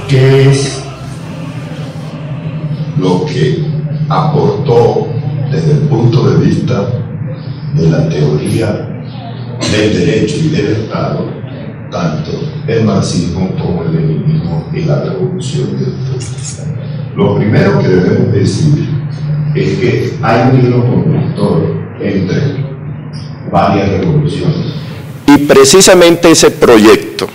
¿Qué es lo que aportó desde el punto de vista de la teoría del derecho y del Estado, tanto el marxismo como el leninismo y la revolución de octubre? Lo primero que debemos decir es que hay un hilo conductor entre varias revoluciones. Y precisamente ese proyecto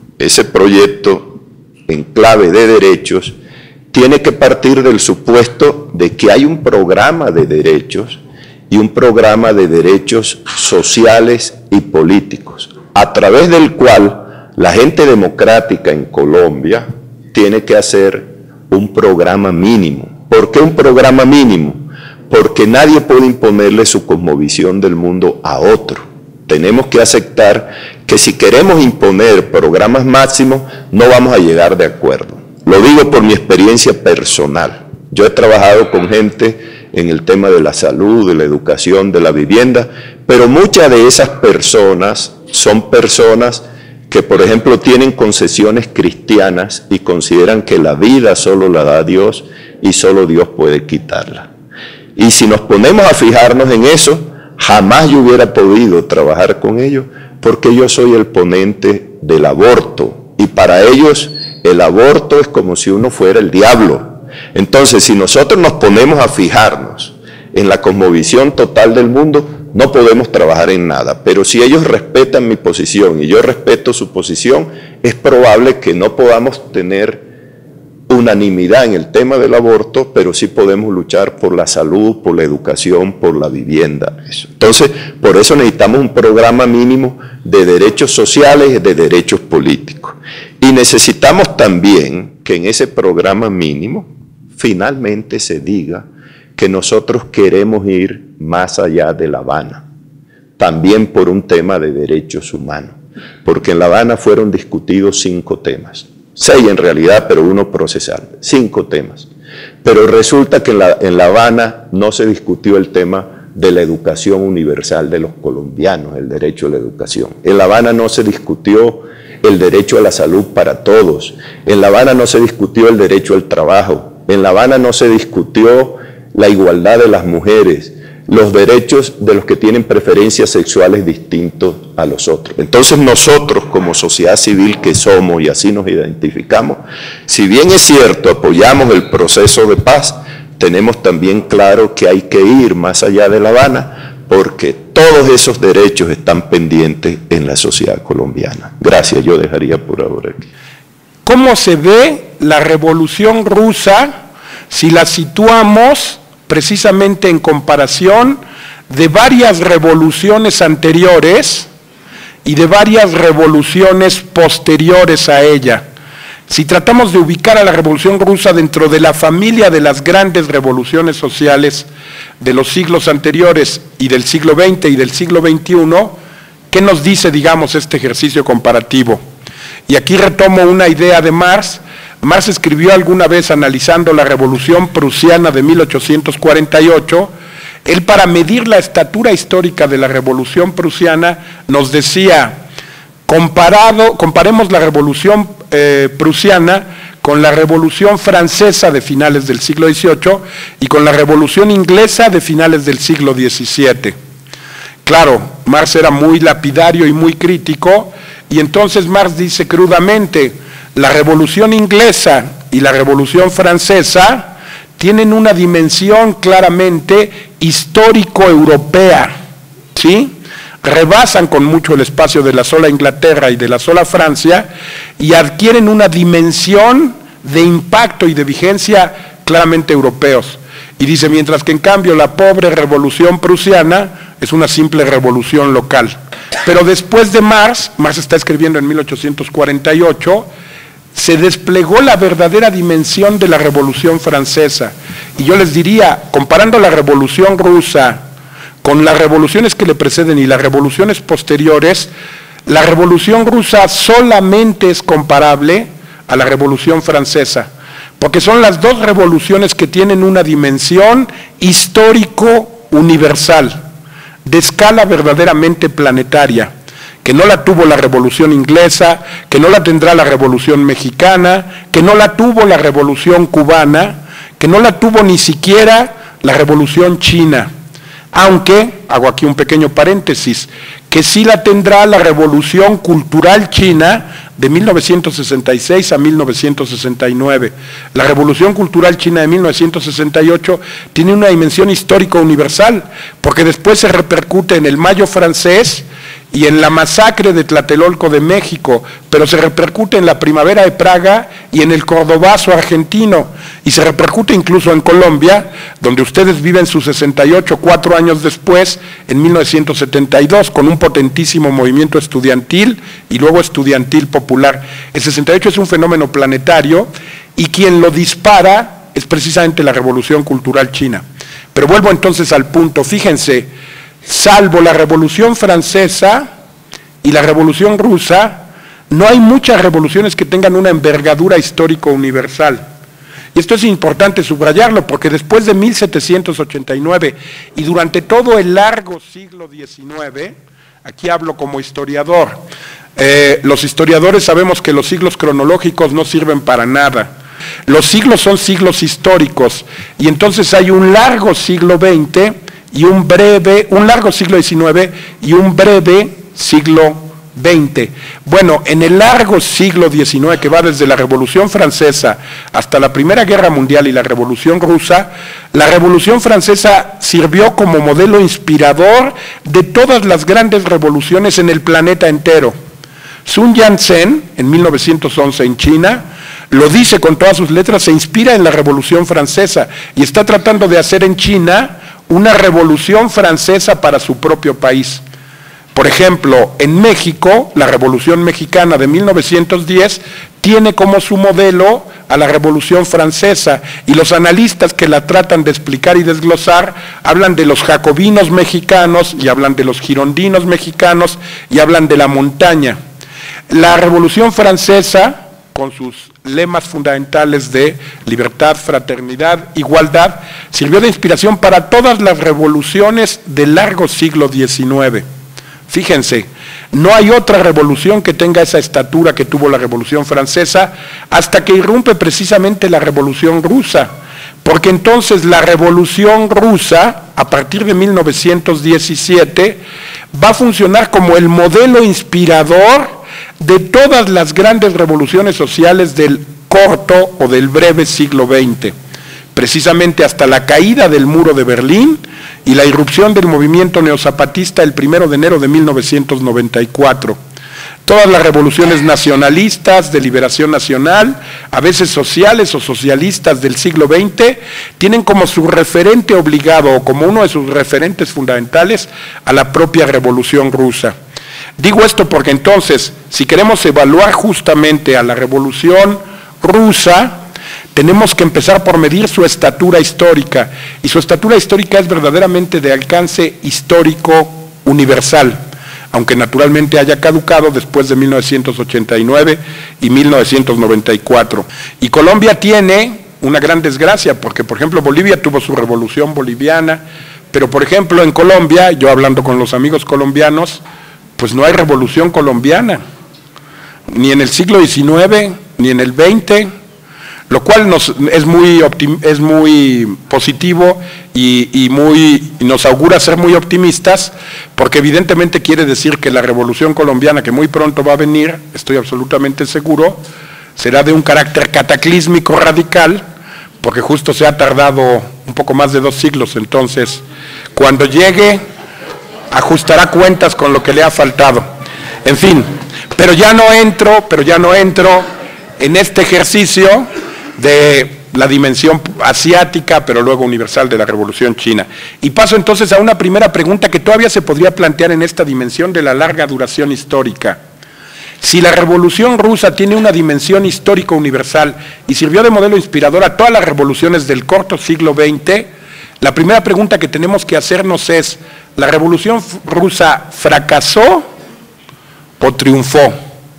en clave de derechos, tiene que partir del supuesto de que hay un programa de derechos y un programa de derechos sociales y políticos, a través del cual la gente democrática en Colombia tiene que hacer un programa mínimo. ¿Por qué un programa mínimo? Porque nadie puede imponerle su cosmovisión del mundo a otro. Tenemos que aceptar que si queremos imponer programas máximos, no vamos a llegar de acuerdo. Lo digo por mi experiencia personal. Yo he trabajado con gente en el tema de la salud, de la educación, de la vivienda, pero muchas de esas personas son personas que, por ejemplo, tienen concesiones cristianas y consideran que la vida solo la da Dios y solo Dios puede quitarla. Y si nos ponemos a fijarnos en eso, jamás yo hubiera podido trabajar con ellos, porque yo soy el ponente del aborto, y para ellos el aborto es como si uno fuera el diablo. Entonces, si nosotros nos ponemos a fijarnos en la cosmovisión total del mundo, no podemos trabajar en nada. Pero si ellos respetan mi posición y yo respeto su posición, es probable que no podamos tener unanimidad en el tema del aborto, pero sí podemos luchar por la salud, por la educación, por la vivienda. Entonces, por eso necesitamos un programa mínimo de derechos sociales y de derechos políticos. Y necesitamos también que en ese programa mínimo finalmente se diga que nosotros queremos ir más allá de La Habana, también por un tema de derechos humanos, porque en La Habana fueron discutidos 5 temas. 6 en realidad, pero uno procesal, 5 temas. Pero resulta que en La Habana no se discutió el tema de la educación universal de los colombianos, el derecho a la educación. En La Habana no se discutió el derecho a la salud para todos. En La Habana no se discutió el derecho al trabajo. En La Habana no se discutió la igualdad de las mujeres, los derechos de los que tienen preferencias sexuales distintos a los otros. Entonces nosotros, como sociedad civil que somos y así nos identificamos, si bien es cierto, apoyamos el proceso de paz, tenemos también claro que hay que ir más allá de La Habana, porque todos esos derechos están pendientes en la sociedad colombiana. Gracias, yo dejaría por ahora aquí. ¿Cómo se ve la Revolución Rusa si la situamos precisamente en comparación de varias revoluciones anteriores y de varias revoluciones posteriores a ella? Si tratamos de ubicar a la Revolución Rusa dentro de la familia de las grandes revoluciones sociales de los siglos anteriores y del siglo XX y del siglo XXI, ¿qué nos dice, digamos, este ejercicio comparativo? Y aquí retomo una idea de Marx. Marx escribió alguna vez, analizando la Revolución Prusiana de 1848, él, para medir la estatura histórica de la Revolución Prusiana, nos decía: comparemos la Revolución Prusiana con la Revolución Francesa de finales del siglo XVIII y con la Revolución Inglesa de finales del siglo XVII. Claro, Marx era muy lapidario y muy crítico, y entonces Marx dice crudamente: la Revolución Inglesa y la Revolución Francesa tienen una dimensión claramente histórico-europea, ¿sí? Rebasan con mucho el espacio de la sola Inglaterra y de la sola Francia y adquieren una dimensión de impacto y de vigencia claramente europeos. Y dice, mientras que en cambio la pobre Revolución Prusiana es una simple revolución local. Pero después de Marx está escribiendo en 1848, se desplegó la verdadera dimensión de la Revolución Francesa. Y yo les diría, comparando la Revolución Rusa con las revoluciones que le preceden y las revoluciones posteriores, la Revolución Rusa solamente es comparable a la Revolución Francesa, porque son las dos revoluciones que tienen una dimensión histórico-universal, de escala verdaderamente planetaria, que no la tuvo la Revolución Inglesa, que no la tendrá la Revolución Mexicana, que no la tuvo la Revolución Cubana, que no la tuvo ni siquiera la Revolución China. Aunque, hago aquí un pequeño paréntesis, que sí la tendrá la Revolución Cultural China de 1966 a 1969. La Revolución Cultural China de 1968 tiene una dimensión histórica universal, porque después se repercute en el Mayo francés y en la masacre de Tlatelolco de México, pero se repercute en la Primavera de Praga y en el Cordobazo argentino, y se repercute incluso en Colombia, donde ustedes viven su 68, 4 años después, en 1972, con un potentísimo movimiento estudiantil y luego estudiantil popular. El 68 es un fenómeno planetario y quien lo dispara es precisamente la Revolución Cultural China. Pero vuelvo entonces al punto, fíjense, salvo la Revolución Francesa y la Revolución Rusa, no hay muchas revoluciones que tengan una envergadura histórico universal. Y esto es importante subrayarlo, porque después de 1789 y durante todo el largo siglo XIX, aquí hablo como historiador, los historiadores sabemos que los siglos cronológicos no sirven para nada. Los siglos son siglos históricos, y entonces hay un largo siglo XX y un largo siglo XIX y un breve siglo XX. Bueno, en el largo siglo XIX, que va desde la Revolución Francesa hasta la Primera Guerra Mundial y la Revolución Rusa, la Revolución Francesa sirvió como modelo inspirador de todas las grandes revoluciones en el planeta entero. Sun Yat-sen, en 1911 en China, lo dice con todas sus letras, se inspira en la Revolución Francesa y está tratando de hacer en China una revolución francesa para su propio país. Por ejemplo, en México, la Revolución Mexicana de 1910 tiene como su modelo a la Revolución Francesa, y los analistas que la tratan de explicar y desglosar hablan de los jacobinos mexicanos y hablan de los girondinos mexicanos y hablan de la montaña. La Revolución Francesa, con sus lemas fundamentales de libertad, fraternidad, igualdad, sirvió de inspiración para todas las revoluciones del largo siglo XIX. Fíjense, no hay otra revolución que tenga esa estatura que tuvo la Revolución Francesa hasta que irrumpe precisamente la Revolución Rusa, porque entonces la Revolución Rusa, a partir de 1917, va a funcionar como el modelo inspirador de todas las grandes revoluciones sociales del corto o del breve siglo XX, precisamente hasta la caída del muro de Berlín y la irrupción del movimiento neozapatista el 1 de enero de 1994. Todas las revoluciones nacionalistas, de liberación nacional, a veces sociales o socialistas del siglo XX, tienen como su referente obligado o como uno de sus referentes fundamentales a la propia Revolución Rusa. Digo esto porque entonces, si queremos evaluar justamente a la Revolución Rusa, tenemos que empezar por medir su estatura histórica, y su estatura histórica es verdaderamente de alcance histórico universal, aunque naturalmente haya caducado después de 1989 y 1994. Y Colombia tiene una gran desgracia, porque por ejemplo Bolivia tuvo su revolución boliviana, pero por ejemplo en Colombia, yo hablando con los amigos colombianos, pues no hay revolución colombiana, ni en el siglo XIX, ni en el XX, lo cual es muy positivo y nos augura ser muy optimistas, porque evidentemente quiere decir que la revolución colombiana, que muy pronto va a venir, estoy absolutamente seguro, será de un carácter cataclísmico radical, porque justo se ha tardado un poco más de 2 siglos, entonces cuando llegue ajustará cuentas con lo que le ha faltado. En fin, pero ya no entro en este ejercicio de la dimensión asiática, pero luego universal de la Revolución China. Y paso entonces a una primera pregunta que todavía se podría plantear en esta dimensión de la larga duración histórica. Si la Revolución Rusa tiene una dimensión histórico universal y sirvió de modelo inspirador a todas las revoluciones del corto siglo XX, la primera pregunta que tenemos que hacernos es, ¿la Revolución Rusa fracasó o triunfó?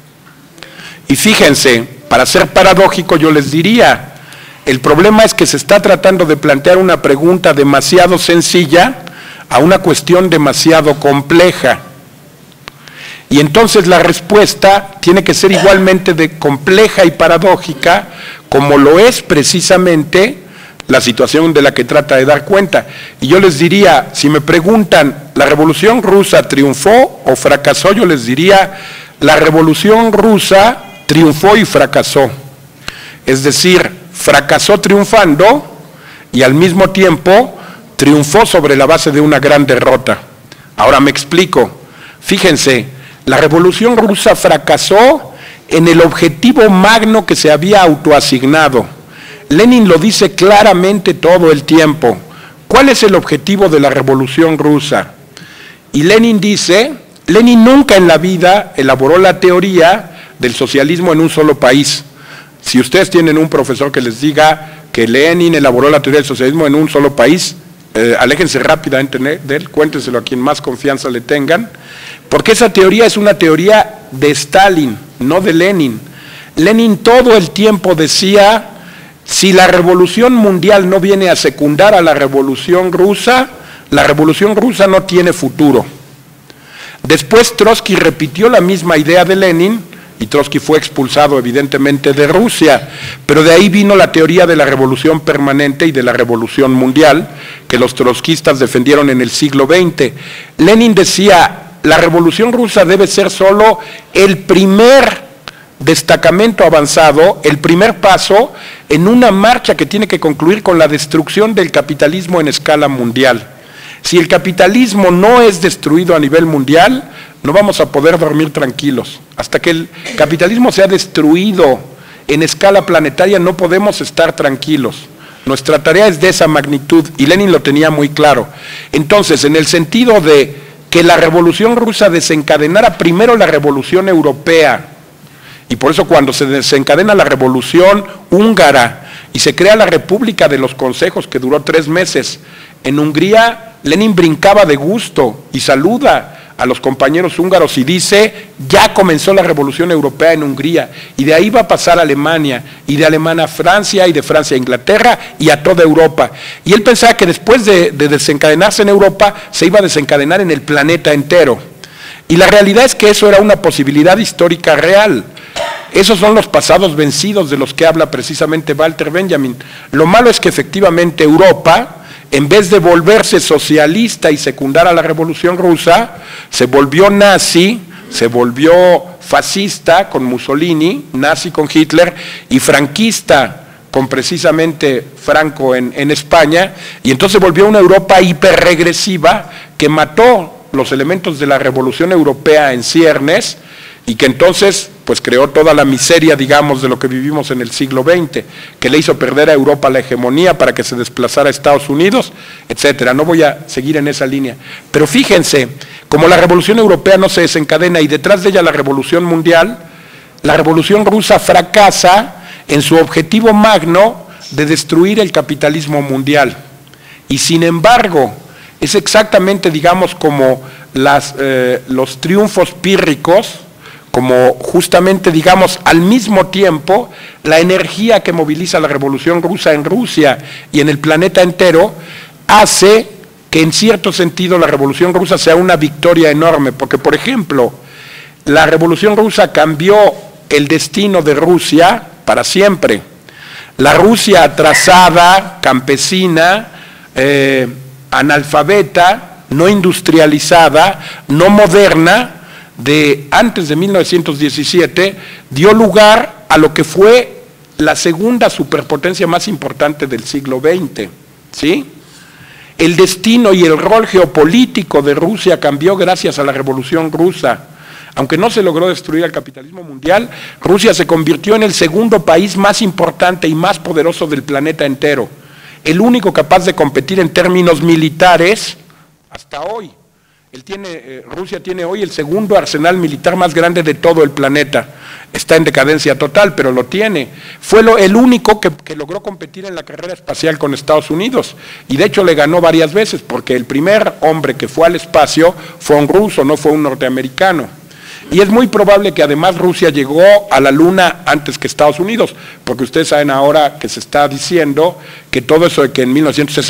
Y fíjense, para ser paradójico yo les diría, el problema es que se está tratando de plantear una pregunta demasiado sencilla a una cuestión demasiado compleja. Y entonces la respuesta tiene que ser igualmente compleja y paradójica, como lo es precisamente la situación de la que trata de dar cuenta. Y yo les diría, si me preguntan, ¿la Revolución Rusa triunfó o fracasó? Yo les diría, la Revolución Rusa triunfó y fracasó. Es decir, fracasó triunfando y al mismo tiempo triunfó sobre la base de una gran derrota. Ahora me explico. Fíjense, la Revolución Rusa fracasó en el objetivo magno que se había autoasignado. Lenin lo dice claramente todo el tiempo. ¿Cuál es el objetivo de la Revolución Rusa? Y Lenin dice, Lenin nunca en la vida elaboró la teoría del socialismo en un solo país. Si ustedes tienen un profesor que les diga que Lenin elaboró la teoría del socialismo en un solo país, aléjense rápidamente de él, cuéntenselo a quien más confianza le tengan, porque esa teoría es una teoría de Stalin, no de Lenin. Lenin todo el tiempo decía, si la revolución mundial no viene a secundar a la revolución rusa no tiene futuro. Después Trotsky repitió la misma idea de Lenin, y Trotsky fue expulsado evidentemente de Rusia, pero de ahí vino la teoría de la revolución permanente y de la revolución mundial, que los trotskistas defendieron en el siglo XX. Lenin decía, la revolución rusa debe ser solo el primer destacamento avanzado, el primer paso en una marcha que tiene que concluir con la destrucción del capitalismo en escala mundial. Si el capitalismo no es destruido a nivel mundial, no vamos a poder dormir tranquilos. Hasta que el capitalismo sea destruido en escala planetaria, no podemos estar tranquilos. Nuestra tarea es de esa magnitud, y Lenin lo tenía muy claro. Entonces, en el sentido de que la revolución rusa desencadenara primero la revolución europea, y por eso cuando se desencadena la revolución húngara y se crea la República de los Consejos, que duró 3 meses, en Hungría Lenin brincaba de gusto y saluda a los compañeros húngaros y dice, ya comenzó la revolución europea en Hungría, y de ahí va a pasar a Alemania, y de Alemania a Francia, y de Francia a Inglaterra, y a toda Europa. Y él pensaba que después de desencadenarse en Europa, se iba a desencadenar en el planeta entero. Y la realidad es que eso era una posibilidad histórica real. Esos son los pasados vencidos de los que habla precisamente Walter Benjamin. Lo malo es que efectivamente Europa, en vez de volverse socialista y secundar a la revolución rusa, se volvió nazi, se volvió fascista con Mussolini, nazi con Hitler, y franquista con precisamente Franco en España, y entonces volvió una Europa hiperregresiva que mató los elementos de la revolución europea en ciernes, y que entonces pues creó toda la miseria, digamos, de lo que vivimos en el siglo XX, que le hizo perder a Europa la hegemonía para que se desplazara a Estados Unidos, etcétera. No voy a seguir en esa línea. Pero fíjense, como la revolución europea no se desencadena y detrás de ella la revolución mundial, la revolución rusa fracasa en su objetivo magno de destruir el capitalismo mundial. Y sin embargo, es exactamente, digamos, como los triunfos pírricos, como justamente, digamos, al mismo tiempo, la energía que moviliza la revolución rusa en Rusia y en el planeta entero, hace que en cierto sentido la revolución rusa sea una victoria enorme, porque, por ejemplo, la revolución rusa cambió el destino de Rusia para siempre. La Rusia atrasada, campesina, analfabeta, no industrializada, no moderna, de antes de 1917, dio lugar a lo que fue la segunda superpotencia más importante del siglo XX, ¿sí? El destino y el rol geopolítico de Rusia cambió gracias a la Revolución Rusa. Aunque no se logró destruir el capitalismo mundial, Rusia se convirtió en el segundo país más importante y más poderoso del planeta entero, el único capaz de competir en términos militares hasta hoy. Rusia tiene hoy el segundo arsenal militar más grande de todo el planeta. Está en decadencia total, pero lo tiene. Fue el único que logró competir en la carrera espacial con Estados Unidos, y de hecho le ganó varias veces, porque el primer hombre que fue al espacio fue un ruso, no fue un norteamericano. Y es muy probable que además Rusia llegó a la Luna antes que Estados Unidos, porque ustedes saben ahora que se está diciendo que todo eso de que en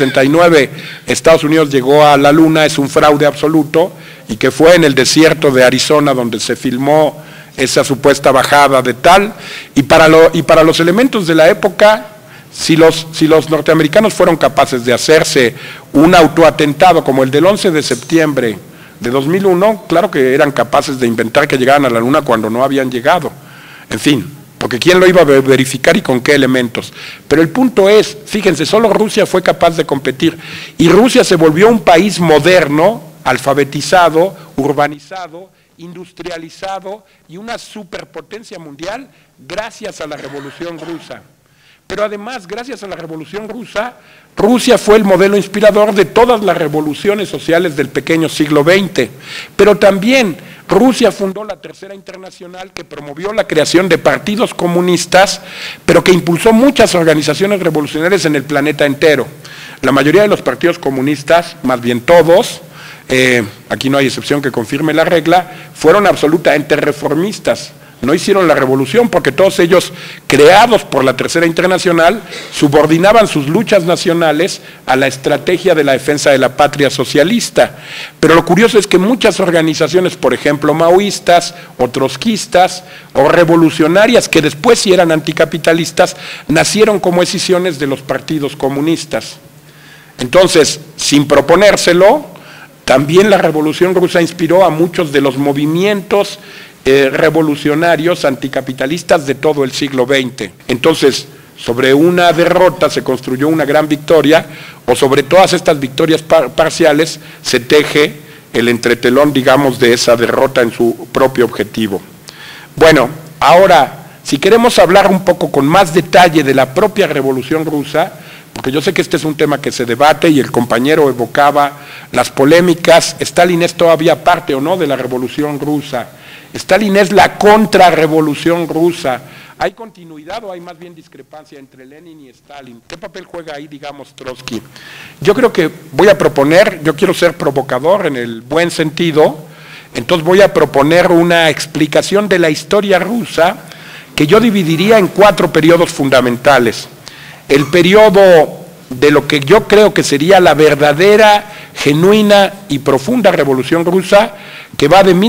1969 Estados Unidos llegó a la Luna es un fraude absoluto y que fue en el desierto de Arizona donde se filmó esa supuesta bajada de tal. Y para los elementos de la época, si los norteamericanos fueron capaces de hacerse un autoatentado como el del 11 de septiembre de 2001, claro que eran capaces de inventar que llegaran a la Luna cuando no habían llegado. En fin, porque ¿quién lo iba a verificar y con qué elementos? Pero el punto es, fíjense, solo Rusia fue capaz de competir. Y Rusia se volvió un país moderno, alfabetizado, urbanizado, industrializado y una superpotencia mundial gracias a la Revolución Rusa. Pero además, gracias a la Revolución Rusa, Rusia fue el modelo inspirador de todas las revoluciones sociales del pequeño siglo XX. Pero también Rusia fundó la Tercera Internacional, que promovió la creación de partidos comunistas, pero que impulsó muchas organizaciones revolucionarias en el planeta entero. La mayoría de los partidos comunistas, más bien todos, aquí no hay excepción que confirme la regla, fueron absolutamente reformistas. No hicieron la revolución porque todos ellos, creados por la Tercera Internacional, subordinaban sus luchas nacionales a la estrategia de la defensa de la patria socialista. Pero lo curioso es que muchas organizaciones, por ejemplo, maoístas o trotskistas o revolucionarias, que después sí eran anticapitalistas, nacieron como escisiones de los partidos comunistas. Entonces, sin proponérselo, también la Revolución Rusa inspiró a muchos de los movimientos revolucionarios anticapitalistas de todo el siglo XX. Entonces, sobre una derrota se construyó una gran victoria, o sobre todas estas victorias parciales se teje el entretelón, digamos, de esa derrota en su propio objetivo. Bueno, ahora, si queremos hablar un poco con más detalle de la propia Revolución Rusa, porque yo sé que este es un tema que se debate y el compañero evocaba las polémicas, ¿Stalin es todavía parte o no de la Revolución Rusa? ¿Stalin es la contrarrevolución rusa? ¿Hay continuidad o hay más bien discrepancia entre Lenin y Stalin? ¿Qué papel juega ahí, digamos, Trotsky? Yo creo que voy a proponer, yo quiero ser provocador en el buen sentido, entonces voy a proponer una explicación de la historia rusa que yo dividiría en 4 periodos fundamentales. El periodo de lo que yo creo que sería la verdadera, genuina y profunda Revolución Rusa, que va de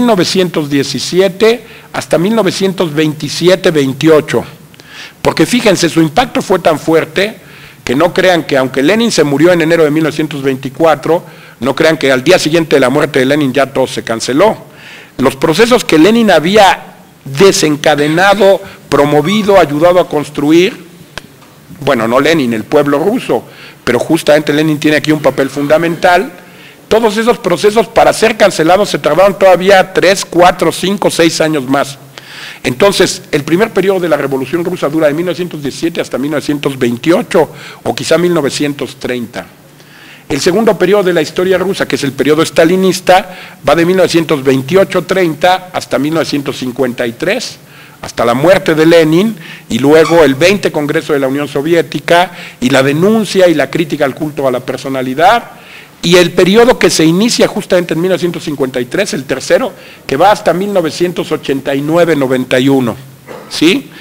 1917 hasta 1927-28. Porque fíjense, su impacto fue tan fuerte que no crean que, aunque Lenin se murió en enero de 1924, no crean que al día siguiente de la muerte de Lenin ya todo se canceló. Los procesos que Lenin había desencadenado, promovido, ayudado a construir, bueno, no Lenin, el pueblo ruso, pero justamente Lenin tiene aquí un papel fundamental. Todos esos procesos para ser cancelados se tardaron todavía 3, 4, 5, 6 años más. Entonces, el primer periodo de la Revolución Rusa dura de 1917 hasta 1928 o quizá 1930. El segundo periodo de la historia rusa, que es el periodo stalinista, va de 1928-30 hasta 1953, hasta la muerte de Lenin, y luego el 20 Congreso de la Unión Soviética, y la denuncia y la crítica al culto a la personalidad, y el periodo que se inicia justamente en 1953, el tercero, que va hasta 1989-91, ¿sí?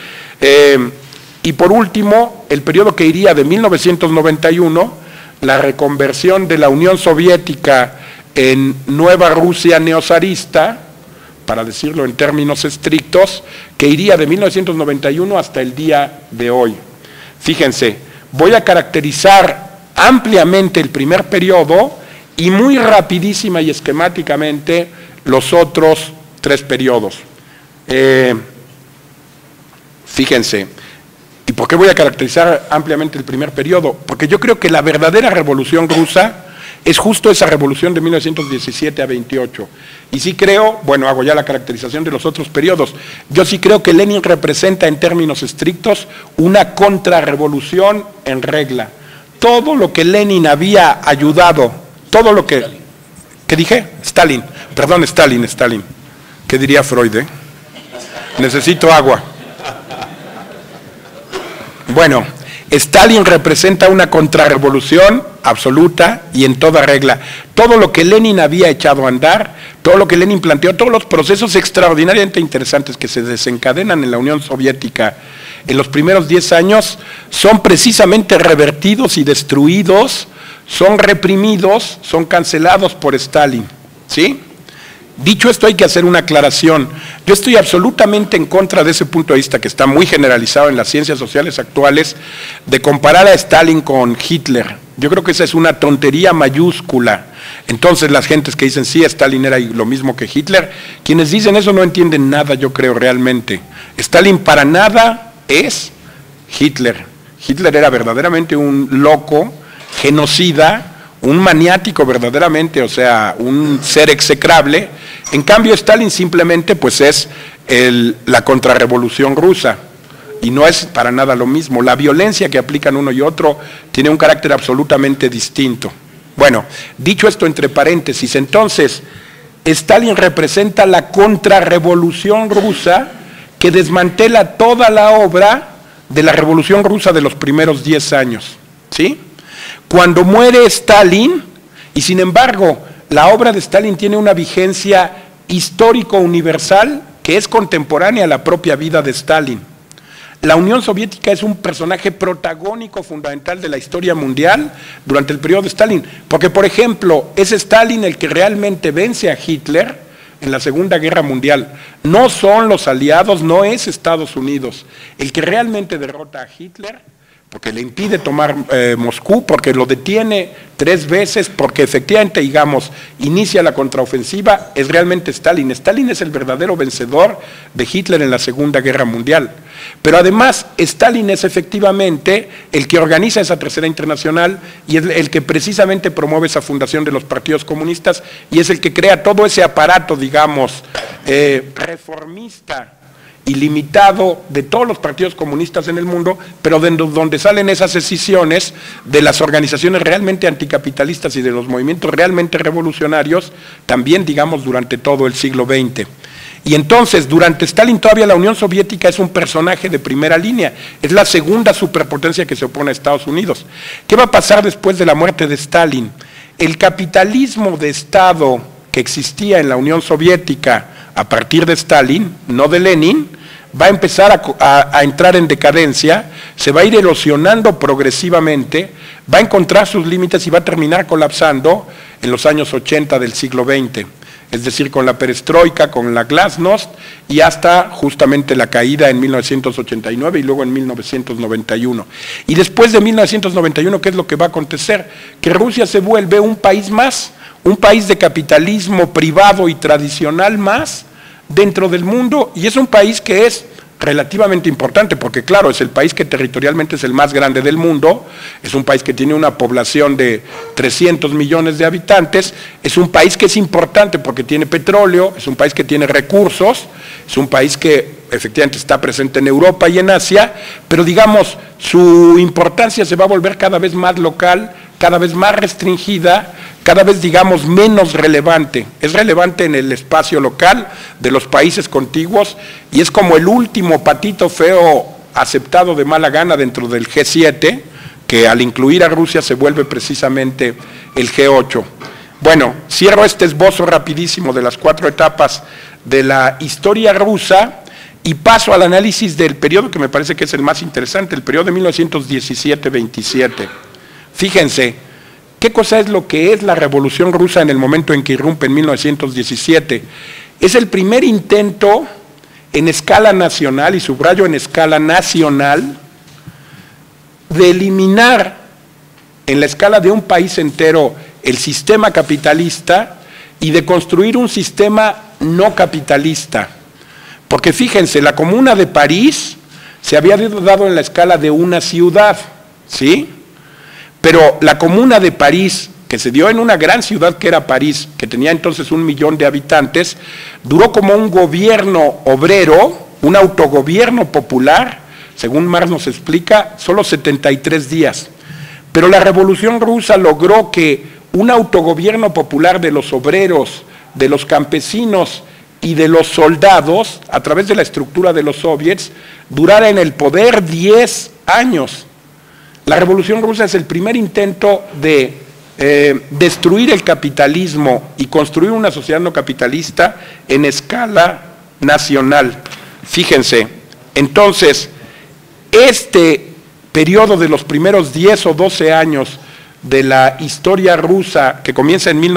Y por último, el periodo que iría de 1991, la reconversión de la Unión Soviética en nueva Rusia neozarista, para decirlo en términos estrictos, que iría de 1991 hasta el día de hoy. Fíjense, voy a caracterizar ampliamente el primer periodo y muy rapidísima y esquemáticamente los otros 3 periodos. Fíjense, ¿y por qué voy a caracterizar ampliamente el primer periodo? Porque yo creo que la verdadera Revolución Rusa es justo esa revolución de 1917 a 28. Y sí creo, bueno, hago ya la caracterización de los otros periodos, yo sí creo que Lenin representa en términos estrictos una contrarrevolución en regla. Todo lo que Lenin había ayudado, todo lo que... ¿Qué dije? Stalin. Perdón, Stalin. ¿Qué diría Freud? Necesito agua. Bueno, Stalin representa una contrarrevolución absoluta y en toda regla. Todo lo que Lenin había echado a andar, todo lo que Lenin planteó, todos los procesos extraordinariamente interesantes que se desencadenan en la Unión Soviética en los primeros 10 años, son precisamente revertidos y destruidos, son reprimidos, son cancelados por Stalin, ¿sí? Dicho esto, hay que hacer una aclaración. Yo estoy absolutamente en contra de ese punto de vista que está muy generalizado en las ciencias sociales actuales, de comparar a Stalin con Hitler. Yo creo que esa es una tontería mayúscula. Entonces las gentes que dicen, sí, Stalin era lo mismo que Hitler, quienes dicen eso no entienden nada, yo creo, realmente. Stalin para nada es Hitler. Hitler era verdaderamente un loco, genocida, un maniático verdaderamente, o sea, un ser execrable. En cambio, Stalin simplemente pues es la contrarrevolución rusa, y no es para nada lo mismo. La violencia que aplican uno y otro tiene un carácter absolutamente distinto. Bueno, dicho esto entre paréntesis, entonces, Stalin representa la contrarrevolución rusa que desmantela toda la obra de la revolución rusa de los primeros 10 años, ¿sí? Cuando muere Stalin, y sin embargo, la obra de Stalin tiene una vigencia histórico-universal que es contemporánea a la propia vida de Stalin. La Unión Soviética es un personaje protagónico fundamental de la historia mundial durante el periodo de Stalin, porque, por ejemplo, es Stalin el que realmente vence a Hitler en la Segunda Guerra Mundial. No son los aliados, no es Estados Unidos. El que realmente derrota a Hitler, porque le impide tomar Moscú, porque lo detiene 3 veces, porque efectivamente, digamos, inicia la contraofensiva, es realmente Stalin. Stalin es el verdadero vencedor de Hitler en la Segunda Guerra Mundial. Pero además, Stalin es efectivamente el que organiza esa Tercera Internacional y es el que precisamente promueve esa fundación de los partidos comunistas y es el que crea todo ese aparato, digamos, reformista ilimitado de todos los partidos comunistas en el mundo, pero de donde salen esas escisiones de las organizaciones realmente anticapitalistas y de los movimientos realmente revolucionarios, también, digamos, durante todo el siglo XX. Y entonces, durante Stalin todavía la Unión Soviética es un personaje de primera línea, es la segunda superpotencia que se opone a Estados Unidos. ¿Qué va a pasar después de la muerte de Stalin? El capitalismo de Estado que existía en la Unión Soviética a partir de Stalin, no de Lenin, va a empezar a entrar en decadencia, se va a ir erosionando progresivamente, va a encontrar sus límites y va a terminar colapsando en los años 80 del siglo XX, es decir, con la perestroika, con la glasnost y hasta justamente la caída en 1989 y luego en 1991. Y después de 1991, ¿qué es lo que va a acontecer? Que Rusia se vuelve un país más, un país de capitalismo privado y tradicional más, dentro del mundo, y es un país que es relativamente importante, porque claro, es el país que territorialmente es el más grande del mundo, es un país que tiene una población de 300 millones de habitantes, es un país que es importante porque tiene petróleo, es un país que tiene recursos, es un país que efectivamente está presente en Europa y en Asia, pero digamos, su importancia se va a volver cada vez más local, cada vez más restringida, cada vez, digamos, menos relevante. Es relevante en el espacio local de los países contiguos y es como el último patito feo aceptado de mala gana dentro del G7, que al incluir a Rusia se vuelve precisamente el G8. Bueno, cierro este esbozo rapidísimo de las 4 etapas de la historia rusa y paso al análisis del periodo que me parece que es el más interesante, el periodo de 1917-27. Fíjense, ¿qué cosa es lo que es la Revolución Rusa en el momento en que irrumpe en 1917? Es el primer intento en escala nacional, y subrayo en escala nacional, de eliminar en la escala de un país entero el sistema capitalista y de construir un sistema no capitalista. Porque fíjense, la Comuna de París se había dado en la escala de una ciudad, ¿sí? Pero la Comuna de París, que se dio en una gran ciudad que era París, que tenía entonces 1 millón de habitantes, duró como un gobierno obrero, un autogobierno popular, según Marx nos explica, solo 73 días. Pero la Revolución Rusa logró que un autogobierno popular de los obreros, de los campesinos y de los soldados, a través de la estructura de los soviets, durara en el poder 10 años. La Revolución Rusa es el primer intento de destruir el capitalismo y construir una sociedad no capitalista en escala nacional. Fíjense, entonces, este periodo de los primeros 10 o 12 años de la historia rusa, que comienza en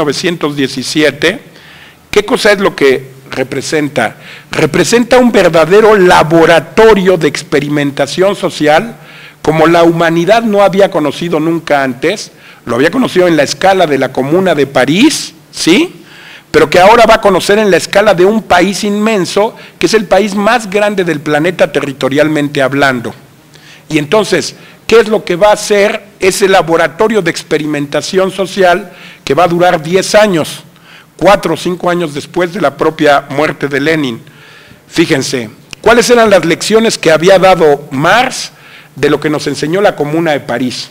1917, ¿qué cosa es lo que representa? Representa un verdadero laboratorio de experimentación social como la humanidad no había conocido nunca antes. Lo había conocido en la escala de la Comuna de París, ¿sí? Pero que ahora va a conocer en la escala de un país inmenso, que es el país más grande del planeta territorialmente hablando. Y entonces, ¿qué es lo que va a hacer ese laboratorio de experimentación social que va a durar 10 años, 4 o 5 años después de la propia muerte de Lenin? Fíjense, ¿cuáles eran las lecciones que había dado Marx de lo que nos enseñó la Comuna de París?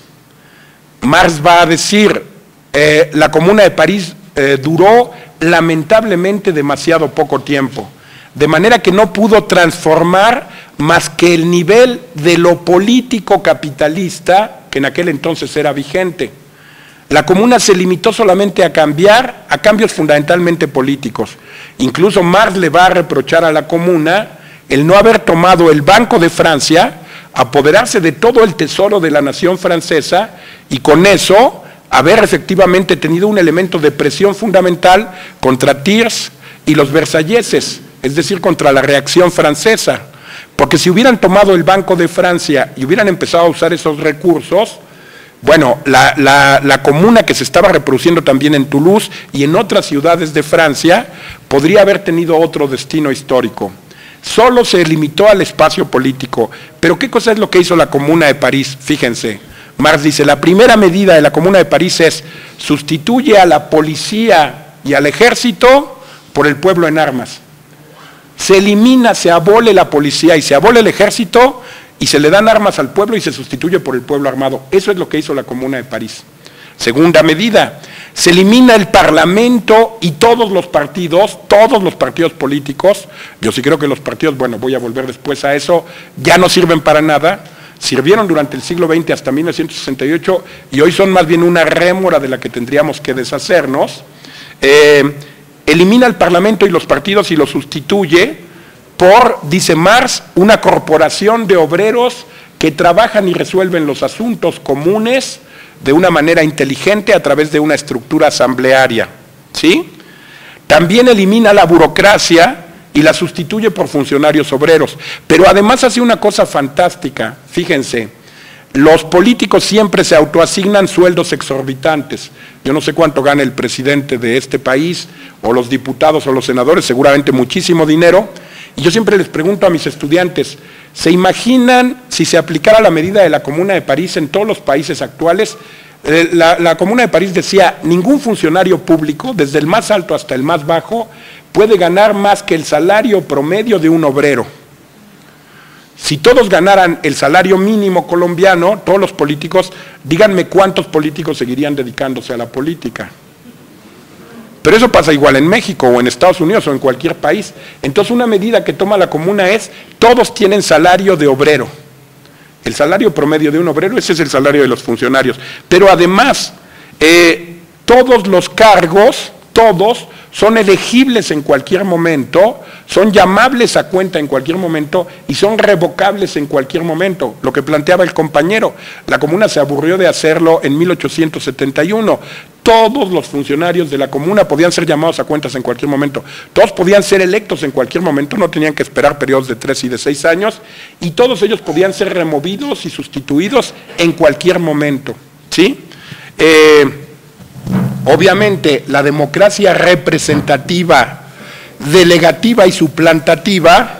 Marx va a decir, la Comuna de París duró lamentablemente demasiado poco tiempo, de manera que no pudo transformar más que el nivel de lo político capitalista que en aquel entonces era vigente. La Comuna se limitó solamente a cambiar a cambios fundamentalmente políticos. Incluso Marx le va a reprochar a la Comuna el no haber tomado el Banco de Francia, apoderarse de todo el tesoro de la nación francesa y con eso haber efectivamente tenido un elemento de presión fundamental contra Thiers y los versalleses, es decir, contra la reacción francesa. Porque si hubieran tomado el Banco de Francia y hubieran empezado a usar esos recursos, bueno, la Comuna que se estaba reproduciendo también en Toulouse y en otras ciudades de Francia podría haber tenido otro destino histórico. Solo se limitó al espacio político. Pero ¿qué cosa es lo que hizo la Comuna de París? Fíjense, Marx dice, la primera medida de la Comuna de París es sustituye a la policía y al ejército por el pueblo en armas. Se elimina, se abole la policía y se abole el ejército y se le dan armas al pueblo y se sustituye por el pueblo armado. Eso es lo que hizo la Comuna de París. Segunda medida, se elimina el Parlamento y todos los partidos políticos. Yo sí creo que los partidos, bueno, voy a volver después a eso, ya no sirven para nada. Sirvieron durante el siglo XX hasta 1968 y hoy son más bien una rémora de la que tendríamos que deshacernos. Elimina el Parlamento y los partidos y lo sustituye por, dice Marx, una corporación de obreros que trabajan y resuelven los asuntos comunes de una manera inteligente a través de una estructura asamblearia, ¿sí? También elimina la burocracia y la sustituye por funcionarios obreros, pero además hace una cosa fantástica, fíjense, los políticos siempre se autoasignan sueldos exorbitantes. Yo no sé cuánto gana el presidente de este país, o los diputados o los senadores, seguramente muchísimo dinero, y yo siempre les pregunto a mis estudiantes, ¿se imaginan si se aplicara la medida de la Comuna de París en todos los países actuales? La Comuna de París decía, ningún funcionario público, desde el más alto hasta el más bajo, puede ganar más que el salario promedio de un obrero. Si todos ganaran el salario mínimo colombiano, todos los políticos, díganme cuántos políticos seguirían dedicándose a la política. Pero eso pasa igual en México o en Estados Unidos o en cualquier país. Entonces una medida que toma la Comuna es, todos tienen salario de obrero. El salario promedio de un obrero, ese es el salario de los funcionarios. Pero además, todos los cargos, todos, son elegibles en cualquier momento, son llamables a cuenta en cualquier momento y son revocables en cualquier momento. Lo que planteaba el compañero, la Comuna se aburrió de hacerlo en 1871. Todos los funcionarios de la Comuna podían ser llamados a cuentas en cualquier momento. Todos podían ser electos en cualquier momento, no tenían que esperar periodos de 3 y de 6 años, y todos ellos podían ser removidos y sustituidos en cualquier momento, ¿sí? Obviamente, la democracia representativa, delegativa y suplantativa,